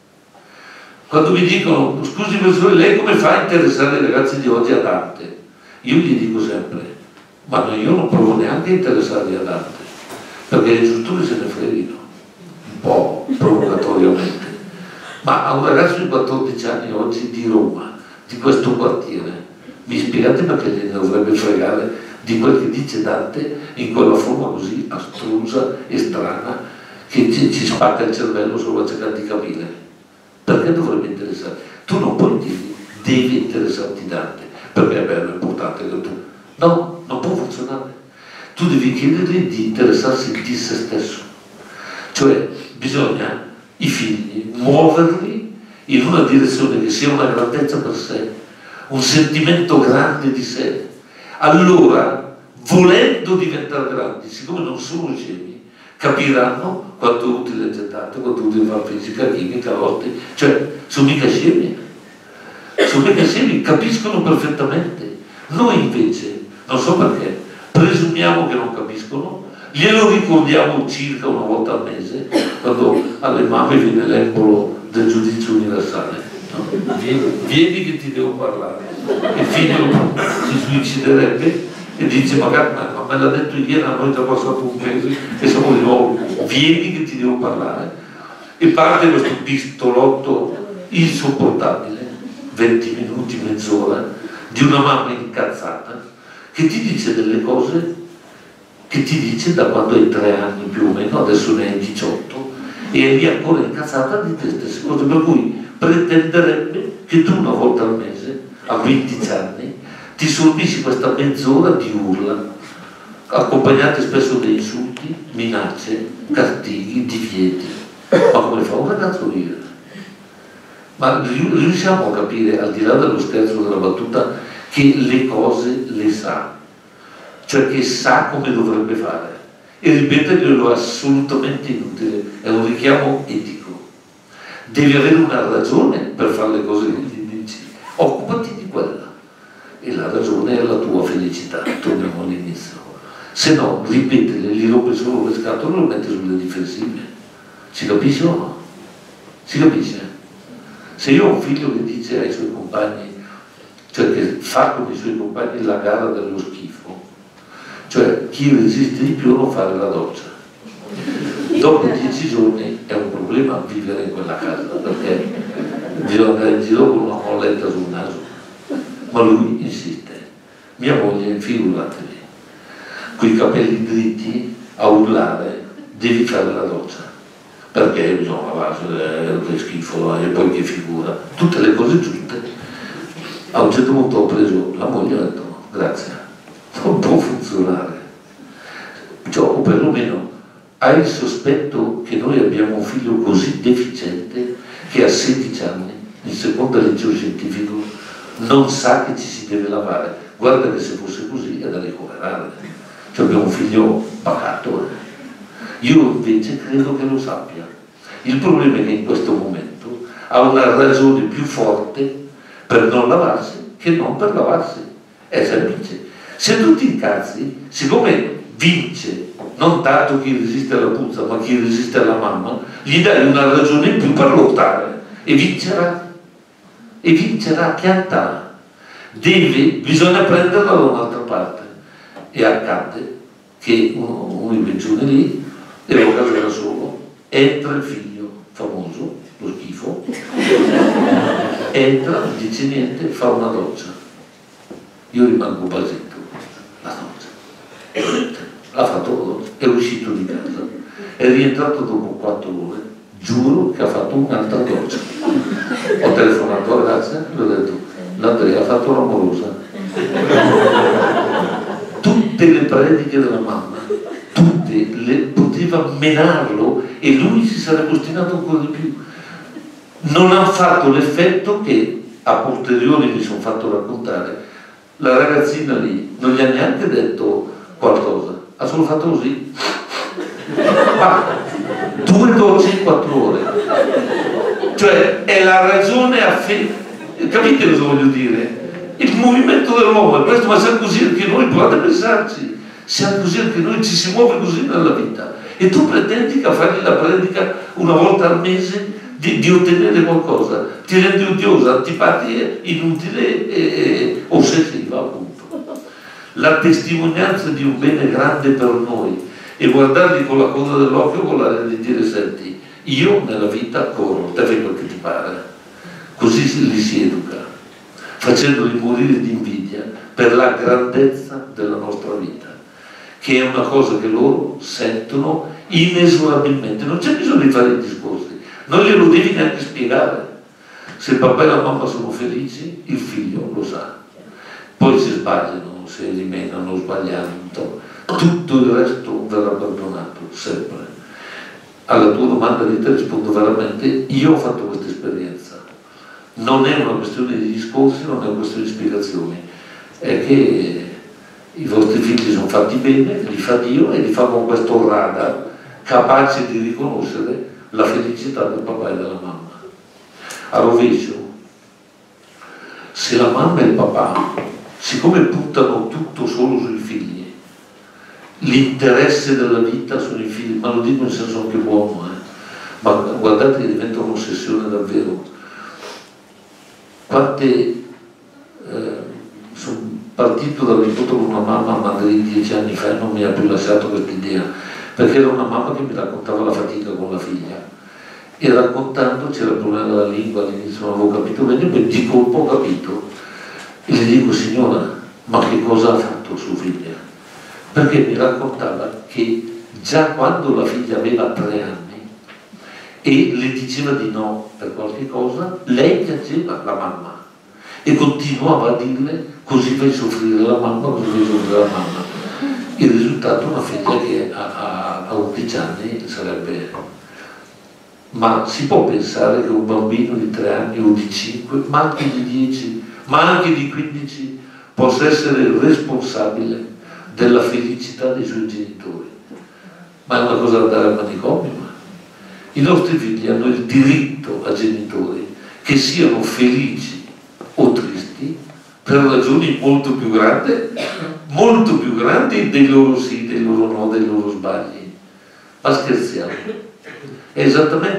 Speaker 2: Quando mi dicono: scusi professore, lei come fa a interessare i ragazzi di oggi a Dante? Io gli dico sempre: ma io non provo neanche a interessarli a Dante, perché è giusto che se ne freghino, un po' provocatoriamente. Ma a un ragazzo di quattordici anni oggi di Roma, di questo quartiere, mi spiegate perché gliene dovrebbe fregare di quel che dice Dante in quella forma così astrusa e strana che ci, ci spacca il cervello solo a cercare di capire? Perché dovrebbe interessare? Tu non puoi dirgli: devi interessarti Dante perché è bello, è importante che tu... No, non può funzionare. Tu devi chiedergli di interessarsi di se stesso. Cioè bisogna, i figli, muoverli in una direzione che sia una grandezza per sé, un sentimento grande di sé. Allora, volendo diventare grandi, siccome non sono scemi, capiranno quanto è utile il gettato, quanto è utile fare fisica, chimica, lotti, cioè sono mica scemi, sono mica scemi, capiscono perfettamente. Noi invece, non so perché, presumiamo che non capiscono, glielo ricordiamo circa una volta al mese, quando alle mamme viene l'embolo del giudizio universale, no? vieni, vieni che ti devo parlare. Il figlio si suiciderebbe e dice: magari ma, ma me l'ha detto ieri, a noi è già passato un mese e siamo di nuovo, vieni che ti devo parlare. E parte questo pistolotto insopportabile, venti minuti, mezz'ora, di una mamma incazzata che ti dice delle cose che ti dice da quando hai tre anni più o meno, adesso ne hai diciotto, e è lì ancora incazzata di te stesse cose, per cui pretenderebbe che tu una volta al mese, a quindici anni, ti sorbisci questa mezz'ora di urla, accompagnate spesso da insulti, minacce, castighi, divieti. Ma come fa un ragazzo a vivere? Ma riusciamo a capire, al di là dello scherzo, della battuta, che le cose le sa, cioè che sa come dovrebbe fare, e ripeterglielo è assolutamente inutile, è un richiamo etico. Devi avere una ragione per fare le cose che gli dici, occupati di quella, e la ragione è la tua felicità, torniamo all'inizio. Se no, ripeterle, gli rompe solo le scatole e lo mette sulle difensive. Si capisce o no? Si capisce? Se io ho un figlio che dice ai suoi compagni, cioè che fa con i suoi compagni la gara dello schifo, cioè chi resiste di più a non fare la doccia, dopo dieci giorni è un problema vivere in quella casa, perché bisogna andare in giro con una molletta sul naso. Ma lui insiste. Mia moglie, figuratevi, coi capelli dritti a urlare, devi fare la doccia, perché bisogna lavarsi, eh, che schifo, e poi che figura, tutte le cose giuste. A un certo punto ho preso la moglie e ho detto no, grazie, non può funzionare, cioè, o perlomeno hai il sospetto che noi abbiamo un figlio così deficiente che a sedici anni, in seconda liceo scientifico, non sa che ci si deve lavare. Guarda che se fosse così è da ricoverare, cioè abbiamo un figlio pacato. Io invece credo che lo sappia. Il problema è che in questo momento ha una ragione più forte per non lavarsi che non per lavarsi. È semplice. Se tu ti incazzi, siccome vince non tanto chi resiste alla puzza ma chi resiste alla mamma, gli dai una ragione in più per lottare e vincerà. E vincerà, piantarà. Deve, bisogna prenderla da un'altra parte. E accade che uno, uno invece lì, e lo caso era solo, entra il figlio famoso, lo schifo, entra, non dice niente, fa una doccia. Io rimango basito, la doccia. Ha fatto la doccia, è uscito di casa, è rientrato dopo quattro ore, giuro che ha fatto un'altra doccia. Ho telefonato alla ragazza e gli ho detto, l'Andrea ha fatto l'amorosa. Tutte le prediche della mamma, tutte, le, poteva menarlo e lui si sarebbe ostinato ancora di più. Non ha fatto l'effetto che a posteriori mi sono fatto raccontare. La ragazzina lì non gli ha neanche detto qualcosa, ha solo fatto così. Ma due docce in quattro ore. Cioè è la ragione a fe... Capite cosa voglio dire? Il movimento dell'uomo è questo, ma siamo così anche noi, provate a pensarci, siamo così anche noi, ci si muove così nella vita. E tu pretendi che a fargli la predica una volta al mese di, di ottenere qualcosa, ti rendi odiosa, antipatica, inutile e, e ossessiva, appunto. La testimonianza di un bene grande per noi e guardarli con la coda dell'occhio con l'aria di dire, senti, io nella vita corro, te fai quel che ti pare. Così li si educa, facendoli morire di invidia per la grandezza della nostra vita, che è una cosa che loro sentono inesorabilmente. Non c'è bisogno di fare i discorsi, non glielo devi neanche spiegare. Se il papà e la mamma sono felici, il figlio lo sa. Poi se sbagliano, se rimenano sbagliando, tutto il resto verrà perdonato, sempre. Alla tua domanda di te rispondo veramente, io ho fatto questa esperienza. Non è una questione di discorsi, non è una questione di spiegazioni, è che i vostri figli sono fatti bene, li fa Dio e li fa con questo radar capace di riconoscere la felicità del papà e della mamma. A rovescio, se la mamma e il papà, siccome puntano tutto solo sui figli, l'interesse della vita sono i figli, ma lo dico in senso anche buono, eh? Ma guardate che diventa un'ossessione davvero. Quante eh, sono partito dall'incontro con una mamma a Madrid dieci anni fa e non mi ha più lasciato questa idea, perché era una mamma che mi raccontava la fatica con la figlia e raccontando c'era il problema della lingua, all'inizio non avevo capito bene, poi di colpo ho capito e le dico, signora, ma che cosa ha fatto sua figlia? Perché mi raccontava che già quando la figlia aveva tre anni e le diceva di no per qualche cosa, lei piaceva la mamma e continuava a dirle, così fai soffrire la mamma, così fai soffrire la mamma. Il risultato è una figlia che a, a, a undici anni sarebbe... Ma si può pensare che un bambino di tre anni o di cinque, ma anche di dieci, ma anche di quindici, possa essere responsabile della felicità dei suoi genitori? Ma è una cosa da andare al manicomio. I nostri figli hanno il diritto a genitori che siano felici o tristi per ragioni molto più grandi, molto più grandi dei loro sì, dei loro no, dei loro sbagli. Ma scherziamo. È esattamente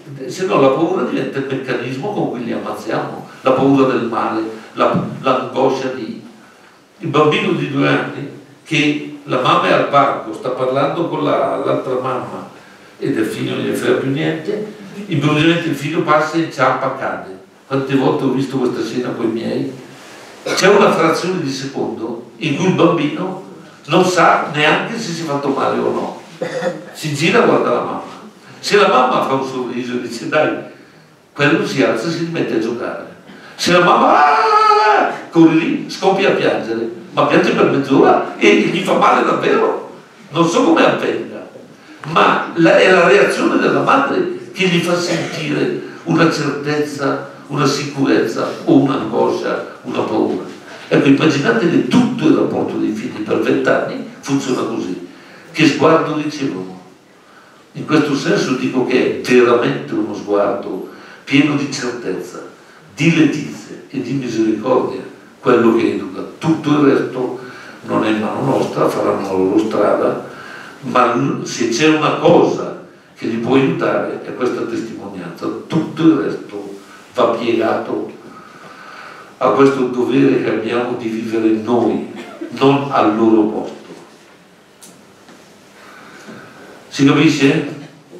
Speaker 2: se no la paura diventa il meccanismo con cui li ammazziamo, la paura del male, la, l'angoscia di... Il bambino di due anni che la mamma è al parco, sta parlando con la, l'altra mamma e del figlio non gli frega più niente, improvvisamente il figlio passa e inciampa, cade. Quante volte ho visto questa scena con i miei? C'è una frazione di secondo in cui il bambino non sa neanche se si è fatto male o no, si gira e guarda la mamma. Se la mamma fa un sorriso e dice dai, quello si alza e si rimette a giocare. Se la mamma ah, corre lì, scoppia a piangere, ma piange per mezz'ora e gli fa male davvero. Non so come avvenga, ma la, è la reazione della madre che gli fa sentire una certezza, una sicurezza o un'angoscia, una paura. Ecco, immaginate che tutto il rapporto dei figli per vent'anni funziona così. Che sguardo ricevono? In questo senso dico che è veramente uno sguardo pieno di certezza, di letizia e di misericordia, quello che educa. Tutto il resto non è mano nostra, faranno la loro strada, ma se c'è una cosa che li può aiutare è questa testimonianza. Tutto il resto va piegato a questo dovere che abbiamo di vivere noi, non al loro posto. Si capisce?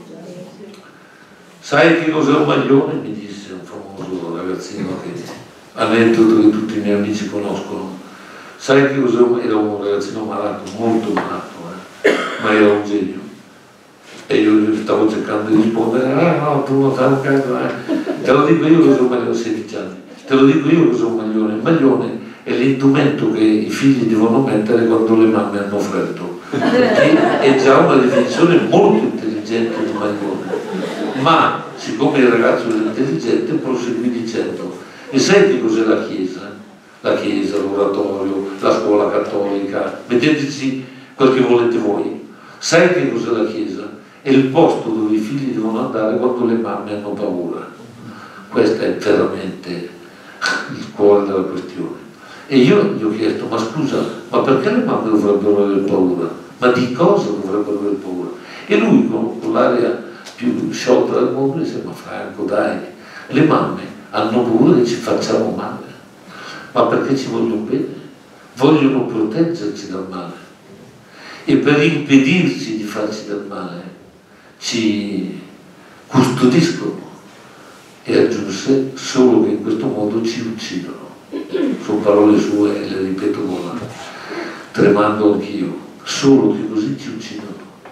Speaker 2: Sai che cos'è un maglione? Mi disse un famoso ragazzino che aneddoto che tutti i miei amici conoscono. Sai che cos'è un era un ragazzino malato, molto malato, eh? Ma era un genio. E io gli stavo cercando di rispondere, ah no, tu non sai un cazzo, eh? Te lo dico io cos'è un maglione, sedici anni, te lo dico io cos'è un maglione. Il maglione è l'indumento che i figli devono mettere quando le mamme hanno freddo. Che è già una definizione molto intelligente di maglione, ma siccome il ragazzo era intelligente proseguì dicendo e sai che cos'è la chiesa? La chiesa, l'oratorio, la scuola cattolica, metteteci quel che volete voi. Sai che cos'è la chiesa? È il posto dove i figli devono andare quando le mamme hanno paura. Questo è veramente il cuore della questione. E io gli ho chiesto, ma scusa, ma perché le mamme dovrebbero avere paura? Ma di cosa dovrebbero avere paura? E lui con, con l'aria più sciolta del mondo dice, ma Franco dai, le mamme hanno paura che ci facciamo male, ma perché ci vogliono bene, vogliono proteggerci dal male e per impedirci di farci del male ci custodiscono e aggiunse solo che in questo modo ci uccidono. Sono parole sue e le ripeto ora, tremando anch'io, solo che così ci uccidono.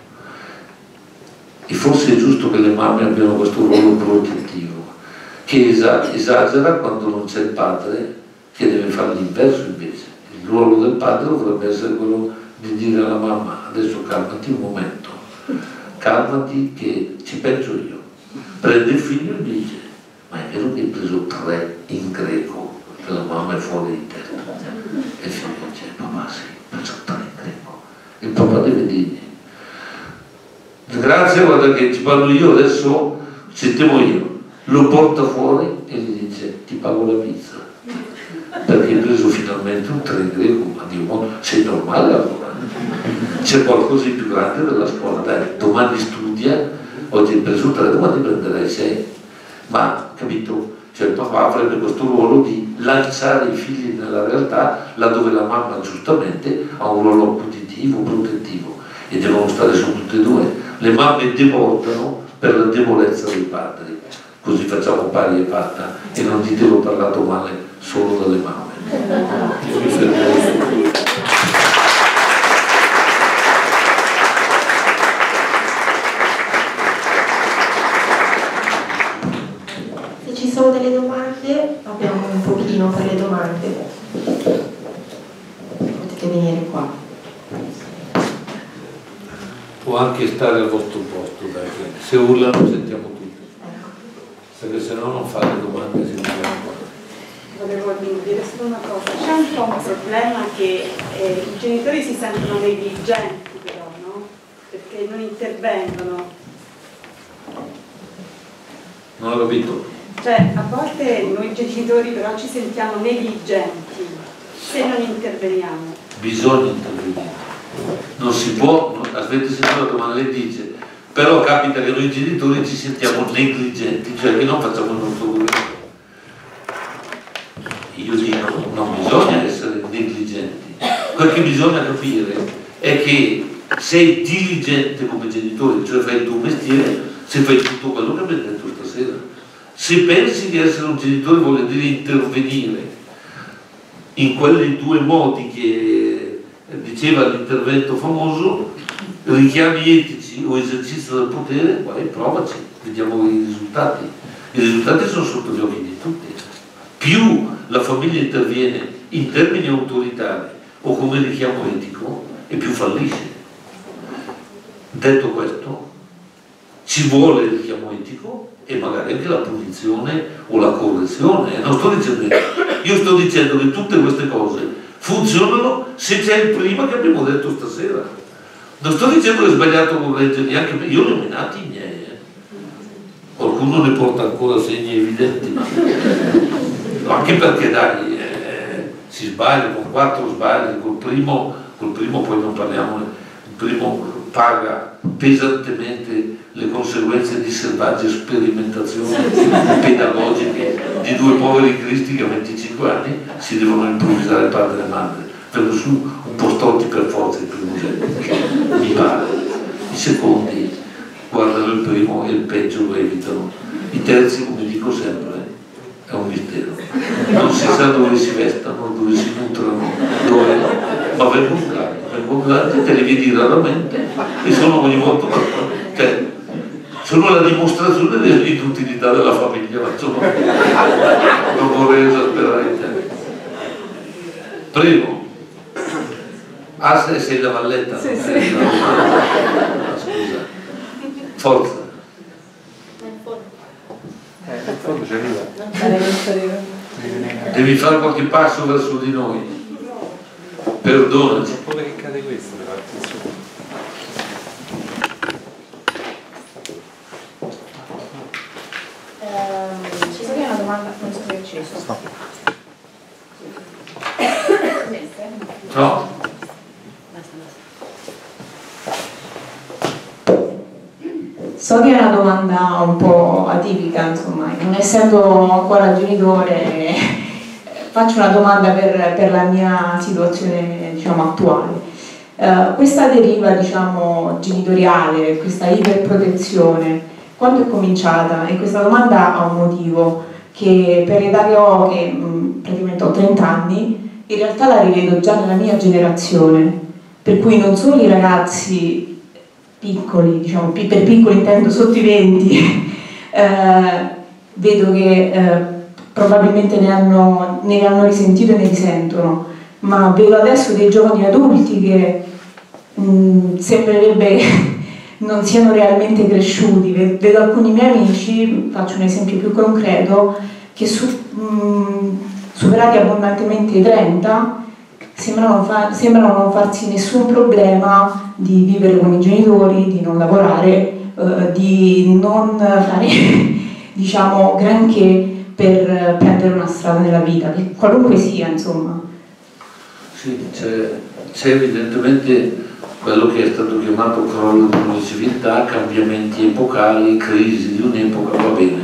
Speaker 2: E forse è giusto che le mamme abbiano questo ruolo protettivo, che esagera quando non c'è il padre, che deve fare l'inverso invece. Il ruolo del padre dovrebbe essere quello di dire alla mamma, adesso calmati un momento, calmati che ci penso io. Prende il figlio e dice, ma è vero che hai preso tre in greco? La mamma è fuori di testa e il figlio dice papà sì, faccio tre in greco e il papà deve dirgli grazie, guarda che ci parlo io adesso, se temo io, lo porta fuori e gli dice ti pago la pizza perché hai preso finalmente un tre in greco. Ma Dio, sei normale allora? C'è qualcosa di più grande della scuola, dai, domani studia, oggi hai preso tre, domani prenderai sei. Ma capito? Cioè il papà avrebbe questo ruolo di lanciare i figli nella realtà laddove la mamma giustamente ha un ruolo accuditivo, protettivo e devono stare su tutte e due. Le mamme debordano per la debolezza dei padri, così facciamo pari e patta e non dite l'ho parlato male solo dalle mamme.
Speaker 1: Ci sono delle domande, abbiamo un pochino per le domande, potete venire qua.
Speaker 2: Può anche stare al vostro posto, dai, se urlano sentiamo tutti, perché se no non fate domande sentiamo qua.
Speaker 5: Volevo dire solo una cosa, c'è un po' un problema che eh, i genitori si sentono negligenti però, no? Perché non intervengono.
Speaker 2: Non ho capito?
Speaker 5: Cioè, a volte noi genitori però ci sentiamo negligenti se non interveniamo.
Speaker 2: Bisogna intervenire. Non si può, aspetta se la domanda, lei dice però capita che noi genitori ci sentiamo negligenti, cioè che non facciamo il nostro dovere. Io dico, non bisogna essere negligenti, quel che bisogna capire è che sei diligente come genitore, cioè fai il tuo mestiere, se fai tutto quello che abbiamo detto stasera. Se pensi di essere un genitore vuol dire intervenire in quei due modi che diceva l'intervento famoso, richiami etici o esercizio del potere, guarda, provaci, vediamo i risultati. I risultati sono sotto gli occhi di tutti. Più la famiglia interviene in termini autoritari o come richiamo etico, e più fallisce. Detto questo, ci vuole il richiamo etico e magari anche la punizione o la correzione. Non sto dicendo, io sto dicendo che tutte queste cose funzionano se c'è il prima che abbiamo detto stasera. Non sto dicendo che è sbagliato correggere, neanche io li ho menati i miei. Eh. Qualcuno ne porta ancora segni evidenti, ma anche perché dai, eh, si sbaglia con quattro sbagli, col primo, col primo poi non parliamo, il primo paga pesantemente le conseguenze di selvagge sperimentazioni pedagogiche di due poveri cristi che a venticinque anni si devono improvvisare padre e madre, per su un po' storti per forza i primogeniti, mi pare. I secondi guardano il primo e il peggio lo evitano, i terzi, come dico sempre, è un mistero, non si sa dove si vestano, dove si nutrono, dove, ma vengono grandi, vengono grandi, te li vedi raramente e sono ogni volta, cioè, sono la dimostrazione dell'inutilità della famiglia, ma insomma non vorrei esasperare i tempi. Primo, ah se sei la valletta, sì, sì. Eh, no, no, no, scusa, forza.
Speaker 6: Eh, in fondo ci arriva.
Speaker 2: Devi fare qualche passo verso di noi. Perdonaci.
Speaker 6: Come che cade questo, però attenzione.
Speaker 7: Eh, ci sarebbe una domanda, non so se è acceso.
Speaker 2: No.
Speaker 8: So che è una domanda un po' atipica, insomma, non essendo ancora genitore faccio una domanda per, per la mia situazione, diciamo, attuale. Uh, questa deriva, diciamo, genitoriale, questa iperprotezione, quando è cominciata? E questa domanda ha un motivo, che per l'età che ho, che mh, praticamente ho trenta anni, in realtà la rivedo già nella mia generazione, per cui non solo i ragazzi piccoli, diciamo, per piccoli intendo sotto i venti, eh, vedo che eh, probabilmente ne hanno, ne hanno risentito e ne risentono, ma vedo adesso dei giovani adulti che mh, sembrerebbe non siano realmente cresciuti. Vedo alcuni miei amici, faccio un esempio più concreto, che su, mh, superati abbondantemente i trenta sembrano, fa, sembrano non farsi nessun problema di vivere con i genitori, di non lavorare, eh, di non fare diciamo granché per prendere una strada nella vita, che qualunque sia, insomma.
Speaker 2: Sì, c'è evidentemente quello che è stato chiamato crollo di una civiltà, cambiamenti epocali, crisi di un'epoca, va bene,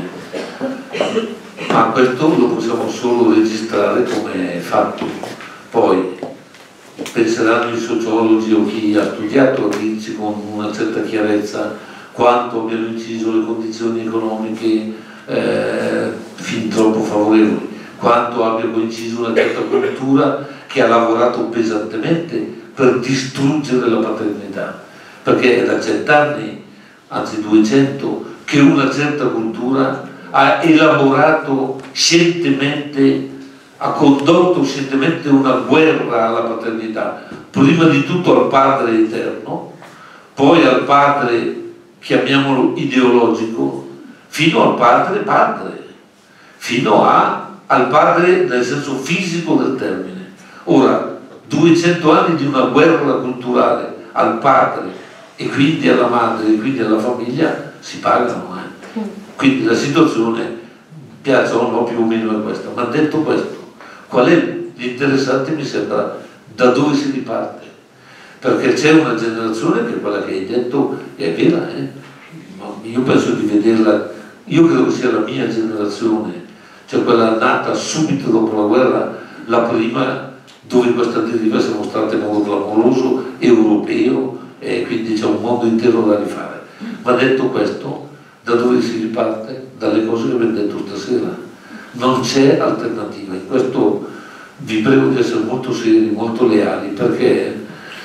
Speaker 2: ma questo lo possiamo solo registrare come fatto. Poi penseranno i sociologi o chi ha studiato a dirci con una certa chiarezza quanto abbiano inciso le condizioni economiche eh, fin troppo favorevoli, quanto abbia coinciso una certa cultura che ha lavorato pesantemente per distruggere la paternità, perché è da cent'anni, anzi duecento, che una certa cultura ha elaborato scientemente, ha condotto scientemente una guerra alla paternità, prima di tutto al padre eterno, poi al padre, chiamiamolo ideologico, fino al padre padre, fino a, al padre nel senso fisico del termine. Ora, duecento anni di una guerra culturale al padre e quindi alla madre e quindi alla famiglia si pagano. Eh. Quindi la situazione, piaccia o no, più o meno è questa. Ma detto questo, qual è l'interessante, mi sembra, da dove si riparte? Perché c'è una generazione che è quella che hai detto è vera, eh? io penso di vederla, io credo che sia la mia generazione, cioè quella nata subito dopo la guerra, la prima dove questa deriva si è mostrata in modo clamoroso, europeo, e quindi c'è un mondo intero da rifare. Ma detto questo, da dove si riparte? Dalle cose che abbiamo detto stasera. Non c'è alternativa. In questo vi prego di essere molto seri, molto leali, perché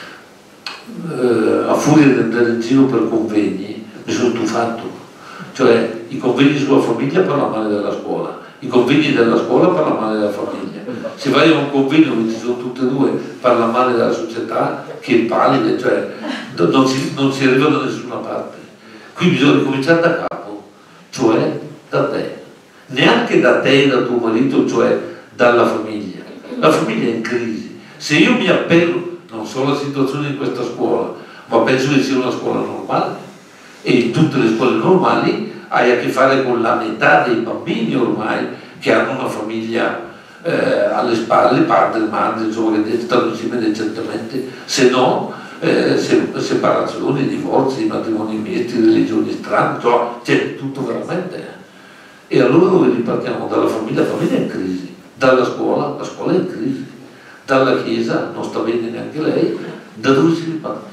Speaker 2: eh, a furia di andare in giro per convegni mi sono stufato. Cioè i convegni sulla famiglia parlano male della scuola, i convegni della scuola parlano male della famiglia. Se vai a un convegno dove ci sono tutte e due, parla male della società, che è pallida, cioè non si, non si arriva da nessuna parte. Qui bisogna cominciare da capo, cioè da te, neanche da te e da tuo marito, cioè dalla famiglia. La famiglia è in crisi. Se io mi appello non solo alla situazione di questa scuola, ma penso che sia una scuola normale, e in tutte le scuole normali hai a che fare con la metà dei bambini ormai che hanno una famiglia eh, alle spalle, padre, madre, insomma, che stanno insieme decentemente, se no eh, separazioni, divorzi, matrimoni misti, religioni strane, cioè c'è tutto veramente. E allora dove ripartiamo? Dalla famiglia, la famiglia è in crisi, dalla scuola, la scuola è in crisi, dalla chiesa, non sta bene neanche lei. Da dove si riparte?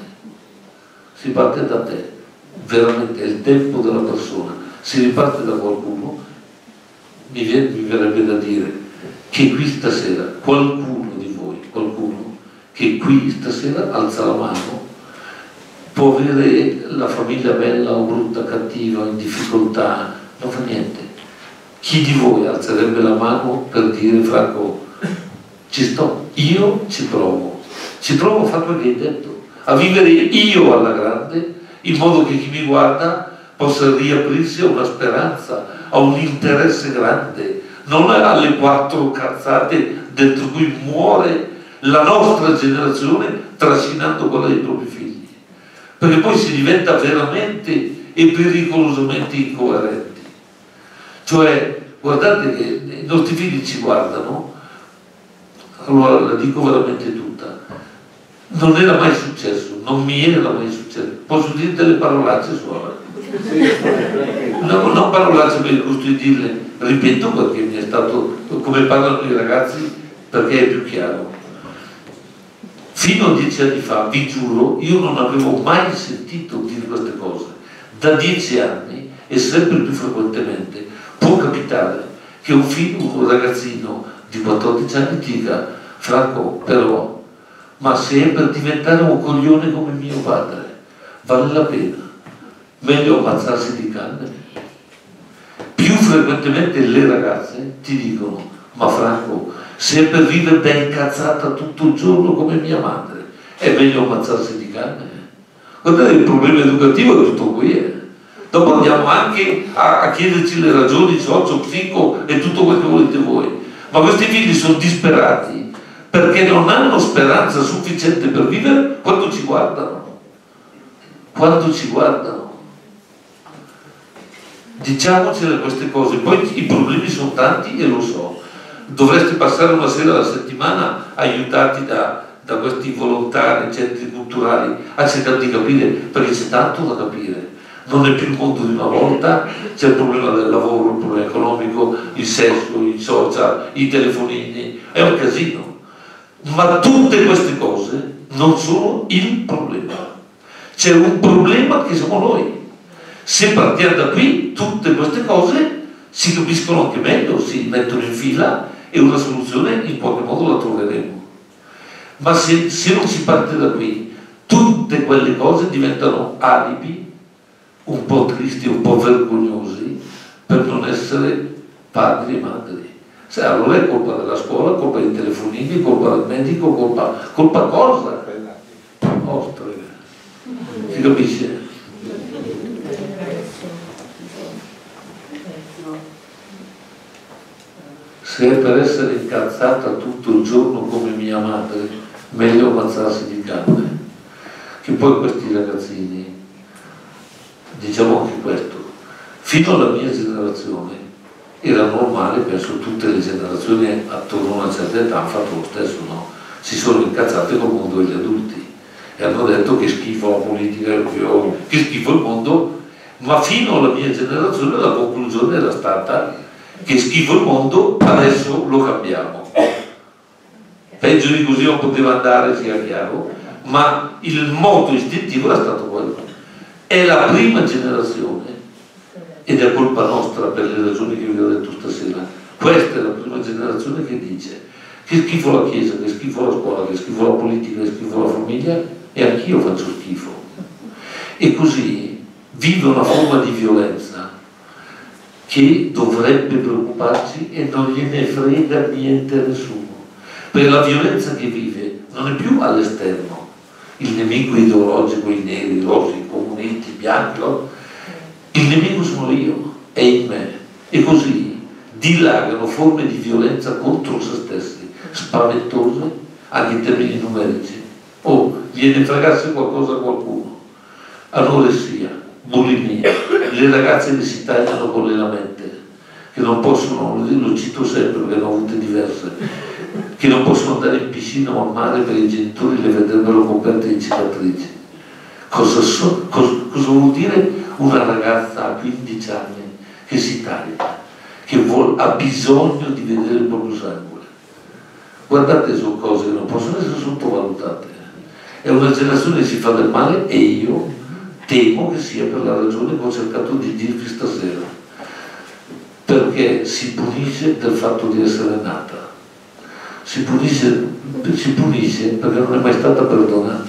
Speaker 2: Si parte da te, veramente è il tempo della persona, si riparte da qualcuno. Mi, viene, mi verrebbe da dire che qui stasera qualcuno di voi, qualcuno che qui stasera alza la mano, può avere la famiglia bella o brutta, cattiva, in difficoltà, non fa niente. Chi di voi alzerebbe la mano per dire: Franco, ci sto, io ci provo, ci provo a fare quello che hai detto, a vivere io alla grande, in modo che chi mi guarda possa riaprirsi a una speranza, a un interesse grande, non alle quattro cazzate dentro cui muore la nostra generazione trascinando quella dei propri figli, perché poi si diventa veramente e pericolosamente incoerenti. Cioè, guardate che i nostri figli ci guardano, allora la dico veramente tutta, non era mai successo, non mi era mai successo, posso dire delle parolacce suore? No, non parolacce per il gusto di dirle, ripeto perché mi è stato, come parlano i ragazzi, perché è più chiaro. Fino a dieci anni fa, vi giuro, io non avevo mai sentito dire queste cose. Da dieci anni e sempre più frequentemente può capitare che un figlio, un ragazzino di quattordici anni dica: Franco, però, ma se è per diventare un coglione come mio padre, vale la pena, meglio ammazzarsi di canne. Più frequentemente le ragazze ti dicono: ma Franco, se è per vivere da incazzata tutto il giorno come mia madre, è meglio ammazzarsi di canne. Guardate, il problema educativo è tutto qui, eh. Dopo andiamo anche a, a chiederci le ragioni socio, psico e tutto quello che volete voi, ma questi figli sono disperati perché non hanno speranza sufficiente per vivere quando ci guardano, quando ci guardano. Diciamocele queste cose, poi i problemi sono tanti e lo so, dovreste passare una sera alla settimana aiutati da, da questi volontari, centri culturali, a cercare di capire, perché c'è tanto da capire. Non è più il mondo di una volta, c'è il problema del lavoro, il problema economico, il sesso, i social, i telefonini, è un casino. Ma tutte queste cose non sono il problema. C'è un problema che siamo noi. Se partiamo da qui, tutte queste cose si capiscono anche meglio, si mettono in fila e una soluzione in qualche modo la troveremo. Ma se, se non si parte da qui, tutte quelle cose diventano alibi un po' tristi, un po' vergognosi per non essere padri e madri. Se allora è colpa della scuola, colpa dei telefonini, colpa del medico, colpa, colpa cosa? Ostre. Si capisce? Se è per essere incazzata tutto il giorno come mia madre, meglio ammazzarsi di canne. Che poi questi ragazzini, diciamo anche questo, fino alla mia generazione era normale, penso tutte le generazioni attorno a una certa età hanno fatto lo stesso, no? Si sono incazzate col mondo degli adulti e hanno detto che schifo la politica, che schifo il mondo, ma fino alla mia generazione la conclusione era stata che schifo il mondo, adesso lo cambiamo. Peggio di così non poteva andare, sia chiaro, ma il moto istintivo era stato quello. È la prima generazione, ed è colpa nostra per le ragioni che vi ho detto stasera, questa è la prima generazione che dice che schifo la Chiesa, che schifo la scuola, che schifo la politica, che schifo la famiglia, e anch'io faccio schifo. E così vive una forma di violenza che dovrebbe preoccuparci e non gliene frega niente a nessuno. Perché la violenza che vive non è più all'esterno, il nemico ideologico, i neri, i rossi, i comunisti, i bianchi, no? Il nemico sono io, è in me. E così dilagano forme di violenza contro se stessi, spaventose anche in termini numerici. O gliene fregasse qualcosa a qualcuno, anoressia, bulimia, le ragazze che si tagliano con le lamette, che non possono, lo cito sempre perché ne ho avute diverse, che non possono andare in piscina o al mare perché i genitori le vedrebbero coperte di cicatrici. Cosa, so, cosa, cosa vuol dire una ragazza a quindici anni che si taglia, che vuol, ha bisogno di vedere il proprio sangue? Guardate, sono cose che non possono essere sottovalutate. È una generazione che si fa del male, e io temo che sia per la ragione che ho cercato di dirvi stasera, perché si punisce del fatto di essere nata, si punisce, si punisce perché non è mai stata perdonata.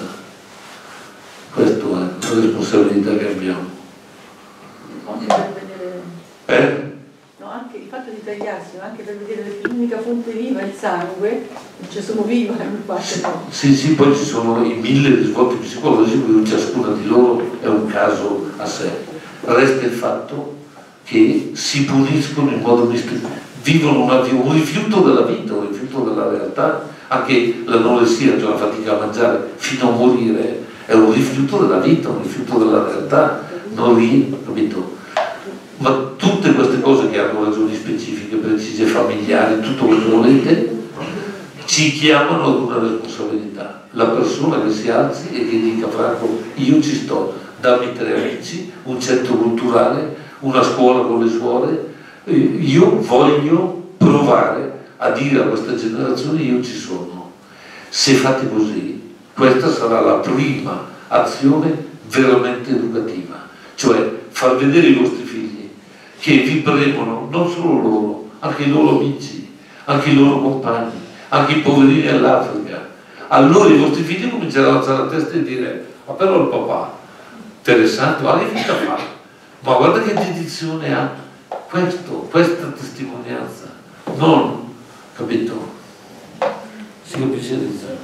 Speaker 2: Questa è la responsabilità che abbiamo.
Speaker 9: Anche per vedere,
Speaker 2: eh?
Speaker 9: no, anche il fatto di tagliarsi, ma anche per vedere l'unica fonte viva, il sangue, ci sono viva in parte no.
Speaker 2: Sì, sì, poi ci sono i mille risvolti psicologici, quindi ciascuna di loro è un caso a sé. Resta il fatto che si puniscono in modo misterioso, vivono una, un rifiuto della vita, un rifiuto della realtà. Anche l'anoressia, cioè la fatica a mangiare fino a morire, è un rifiuto della vita, un rifiuto della realtà, non lì, capito? Ma tutte queste cose che hanno ragioni specifiche, precise, familiari, tutto quello che volete, ci chiamano ad una responsabilità. La persona che si alzi e che dica: Franco, io ci sto, dammi tre amici, un centro culturale, una scuola con le suore, io voglio provare a dire a questa generazione: io ci sono. Se fate così, questa sarà la prima azione veramente educativa, cioè far vedere ai vostri figli che vi premono non solo loro, anche i loro amici, anche i loro compagni, anche i poverini all'Africa. Allora i vostri figli cominceranno a alzare la testa e dire: ma però il papà, interessante, ha che vita fa? Ma guarda che dedizione ha, questo, questa testimonianza, non, capito? Si capisce di sé.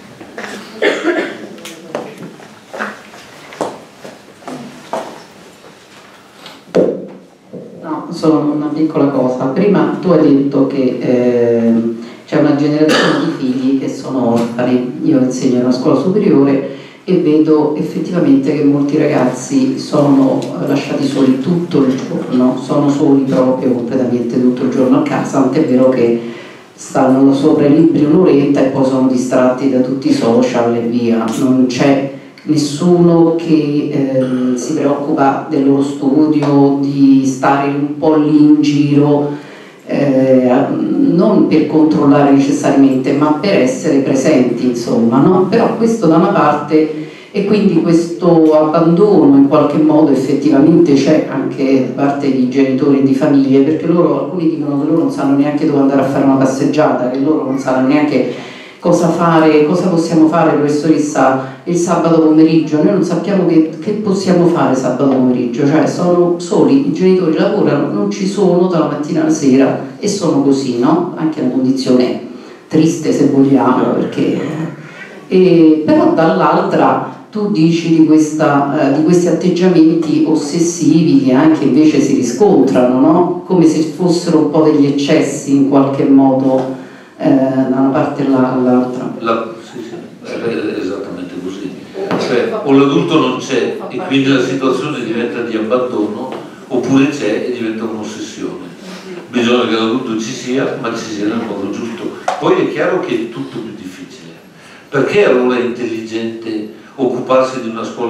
Speaker 10: No, solo una piccola cosa. Prima tu hai detto che eh, c'è una generazione di figli che sono orfani. Io insegno in una scuola superiore e vedo effettivamente che molti ragazzi sono lasciati soli tutto il giorno, sono soli proprio completamente tutto il giorno a casa, tant'è vero che stanno sopra i libri un'oretta e poi sono distratti da tutti i social e via. Non c'è nessuno che eh, si preoccupa del loro studio, di stare un po' lì in giro, eh, non per controllare necessariamente, ma per essere presenti, insomma, no? Però questo da una parte, e quindi questo abbandono in qualche modo effettivamente c'è anche da parte di genitori e di famiglie, perché loro, alcuni dicono che loro non sanno neanche dove andare a fare una passeggiata, che loro non sanno neanche cosa fare, cosa possiamo fare, professoressa, il sabato pomeriggio. Noi non sappiamo che, che possiamo fare sabato pomeriggio, cioè sono soli, i genitori lavorano, non ci sono dalla mattina alla sera e sono così, no? Anche una condizione triste se vogliamo, perché e, però dall'altra tu dici di, questa, eh, di questi atteggiamenti ossessivi che anche invece si riscontrano, no? Come se fossero un po' degli eccessi in qualche modo eh, da una parte all'altra.
Speaker 2: La, sì, sì, è esattamente così. Cioè, o l'adulto non c'è e quindi la situazione diventa di abbandono, oppure c'è e diventa un'ossessione. Bisogna che l'adulto ci sia, ma ci sia nel modo giusto. Poi è chiaro che è tutto più difficile. Perché allora è intelligente occuparsi di una scuola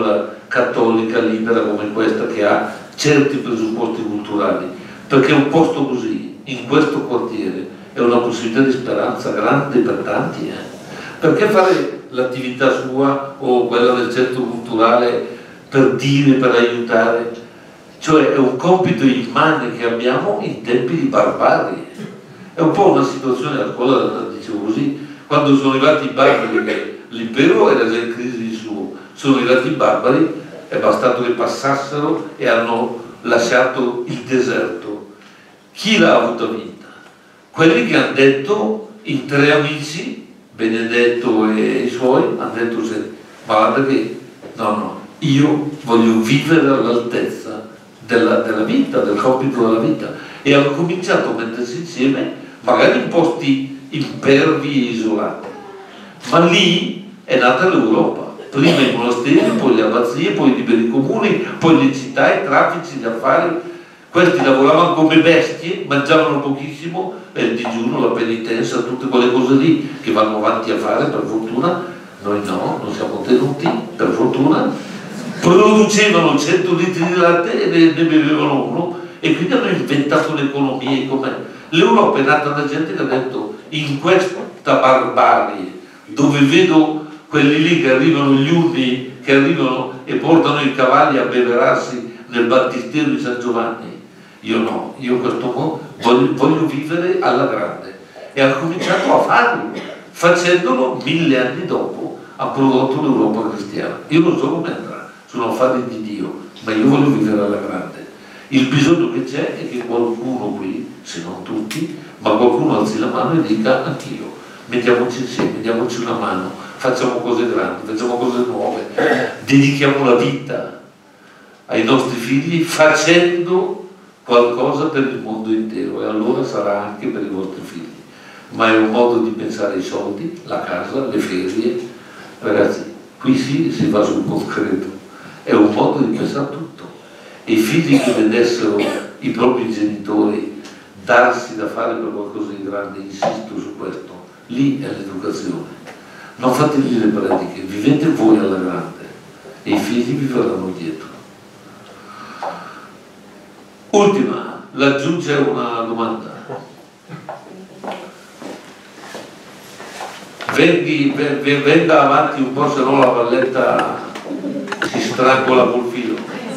Speaker 2: cattolica, libera come questa, che ha certi presupposti culturali, perché un posto così, in questo quartiere, è una possibilità di speranza grande per tanti. Eh? Perché fare l'attività sua o quella del centro culturale per dire, per aiutare? Cioè è un compito immane che abbiamo in tempi di barbarie. È un po' una situazione, a scuola dicevo così, quando sono arrivati i barbari, che l'impero era già in crisi di suo, sono arrivati i barbari, è bastato che passassero e hanno lasciato il deserto. Chi l'ha avuta vinta? Quelli che hanno detto, in tre amici, Benedetto e i suoi, hanno detto ma guarda che no, no, io voglio vivere all'altezza della, della vita, del compito della vita, e hanno cominciato a mettersi insieme, magari in posti impervi e isolati, ma lì è nata l'Europa. Prima i monasteri, poi le abbazie, poi i liberi comuni, poi le città, i traffici, gli affari. Questi lavoravano come bestie, mangiavano pochissimo, e il digiuno, la penitenza, tutte quelle cose lì che vanno avanti a fare, per fortuna. Noi no, non siamo tenuti, per fortuna. Producevano cento litri di latte e ne, ne bevevano uno, e quindi hanno inventato l'economia. L'Europa è nata da gente che ha detto, in questa barbarie, dove vedo quelli lì che arrivano, gli urni che arrivano e portano i cavalli a beverarsi nel battistero di San Giovanni, io no, io questo voglio, voglio vivere alla grande, e ha cominciato a farlo, facendolo mille anni dopo ha prodotto l'Europa cristiana. Io non so come andrà, sono affari di Dio, ma io voglio vivere alla grande. Il bisogno che c'è è che qualcuno qui, se non tutti, ma qualcuno alzi la mano e dica anch'io, mettiamoci insieme, diamoci una mano, facciamo cose grandi, facciamo cose nuove, dedichiamo la vita ai nostri figli facendo qualcosa per il mondo intero, e allora sarà anche per i vostri figli. Ma è un modo di pensare ai soldi, la casa, le ferie. Ragazzi, qui sì, si va sul concreto, è un modo di pensare tutto. E i figli che vedessero i propri genitori darsi da fare per qualcosa di grande, insisto su questo, lì è l'educazione. Non fatevi le prediche, vivete voi alla grande e i figli vi verranno dietro. Ultima, laggiù c'è una domanda. Venghi, venga avanti un po', se no la valletta si strangola col filo.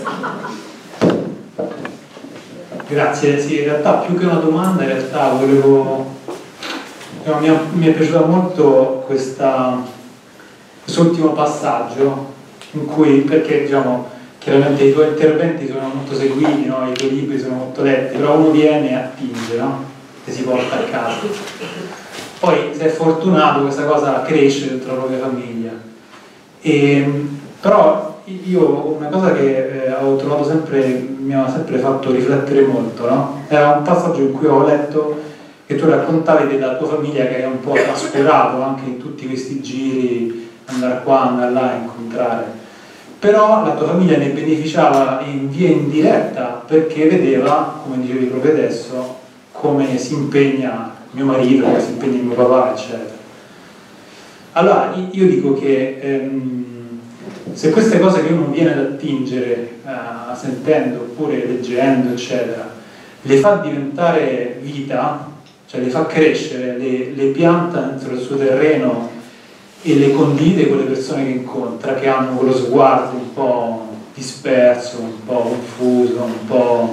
Speaker 11: Grazie, sì, in realtà più che una domanda, in realtà volevo... Mi è, mi è piaciuto molto questa, quest'ultimo passaggio in cui, perché diciamo, chiaramente i tuoi interventi sono molto seguiti, no? I tuoi libri sono molto letti, però uno viene e attinge, no? E si porta a casa. Poi, se è fortunato, questa cosa cresce dentro la propria famiglia. E, però io una cosa che eh, ho trovato sempre, mi ha sempre fatto riflettere molto, no? Era un passaggio in cui ho letto che tu raccontavi della tua famiglia che è un po' trascurato anche in tutti questi giri, andare qua, andare là, incontrare. Però la tua famiglia ne beneficiava in via indiretta perché vedeva, come dicevi proprio adesso, come si impegna mio marito, come si impegna mio papà, eccetera. Allora io dico che ehm, se queste cose che uno viene ad attingere eh, sentendo oppure leggendo, eccetera, le fa diventare vita, cioè le fa crescere, le, le pianta dentro il suo terreno e le condivide con le persone che incontra, che hanno quello sguardo un po' disperso, un po' confuso, un po'...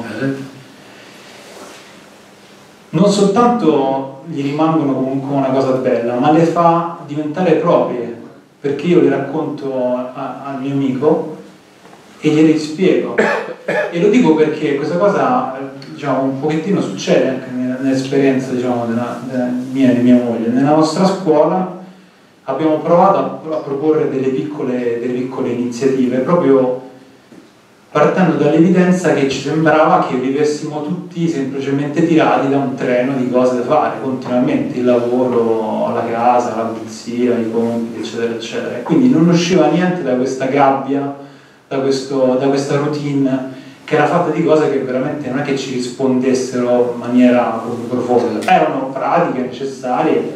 Speaker 11: non soltanto gli rimangono comunque una cosa bella, ma le fa diventare proprie, perché io le racconto al mio amico e gliele spiego. E lo dico perché questa cosa, diciamo, un pochettino succede anche nell'esperienza, diciamo, della, della mia e di mia moglie. Nella nostra scuola abbiamo provato a, a proporre delle piccole, delle piccole iniziative, proprio partendo dall'evidenza che ci sembrava che vivessimo tutti semplicemente tirati da un treno di cose da fare continuamente, il lavoro, la casa, la pulizia, i compiti, eccetera, eccetera. E quindi non usciva niente da questa gabbia, da, questo, da questa routine che era fatta di cose che veramente non è che ci rispondessero in maniera profonda, erano pratiche, necessarie,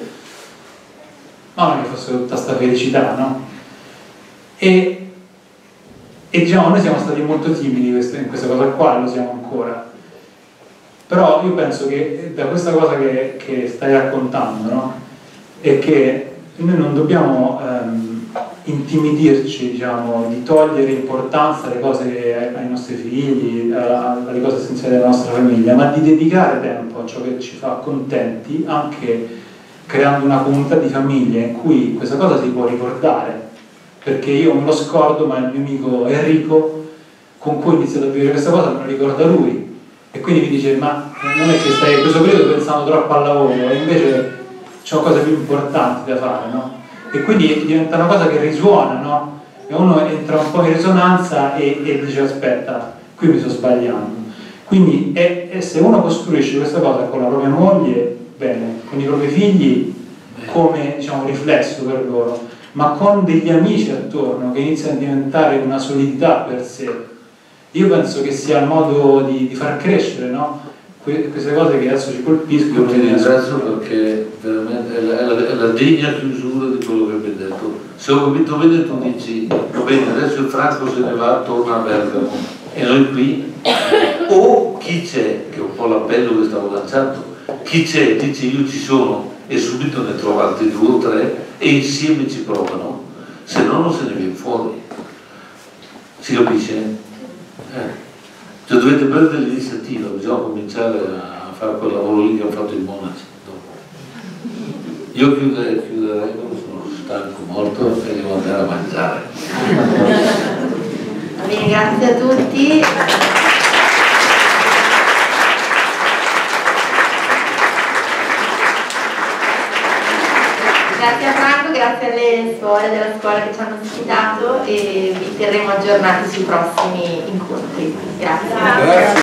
Speaker 11: ma non è che fosse tutta questa felicità, no? E e diciamo noi siamo stati molto timidi in questa, in questa cosa qua, e lo siamo ancora. Però io penso che da questa cosa che, che stai raccontando, no? È che noi non dobbiamo ehm, intimidirci, diciamo, di togliere importanza alle cose ai, ai nostri figli, a, alle cose essenziali della nostra famiglia, ma di dedicare tempo a ciò che ci fa contenti, anche creando una comunità di famiglie in cui questa cosa si può ricordare, perché io me lo scordo, ma il mio amico Enrico, con cui ho iniziato a vivere questa cosa, me lo ricorda lui. E quindi mi dice, ma non è che stai in questo periodo pensando troppo al lavoro, e invece c'ho cose più importanti da fare, no? E quindi diventa una cosa che risuona, no? E uno entra un po' in risonanza e, e dice, aspetta, qui mi sto sbagliando. Quindi è, è se uno costruisce questa cosa con la propria moglie, bene, con i propri figli, come, diciamo, riflesso per loro, ma con degli amici attorno che iniziano a diventare una solidità per sé. Io penso che sia il modo di, di far crescere, no? Que queste cose che adesso ci colpiscono.
Speaker 2: Io ti ringrazio perché veramente è la, è, la, è la degna chiusura di quello che abbiamo detto. Se ho capito bene tu dici, va bene, adesso il Franco se ne va, torna a Bergamo e noi qui, o chi c'è, che è un po' l'appello che stavo lanciando, chi c'è dice io ci sono e subito ne trova altri due o tre e insieme ci provano, se no non se ne viene fuori. Si capisce? Eh. Cioè dovete prendere l'iniziativa, bisogna cominciare a fare quel lavoro lì che hanno fatto i monaci. Io chiuderei, chiuderei, sono stanco, morto e devo andare a mangiare.
Speaker 1: Bene, grazie a tutti. Grazie a Franco, grazie alle suore della scuola che ci hanno ospitato e vi terremo aggiornati sui prossimi incontri. Grazie. Grazie.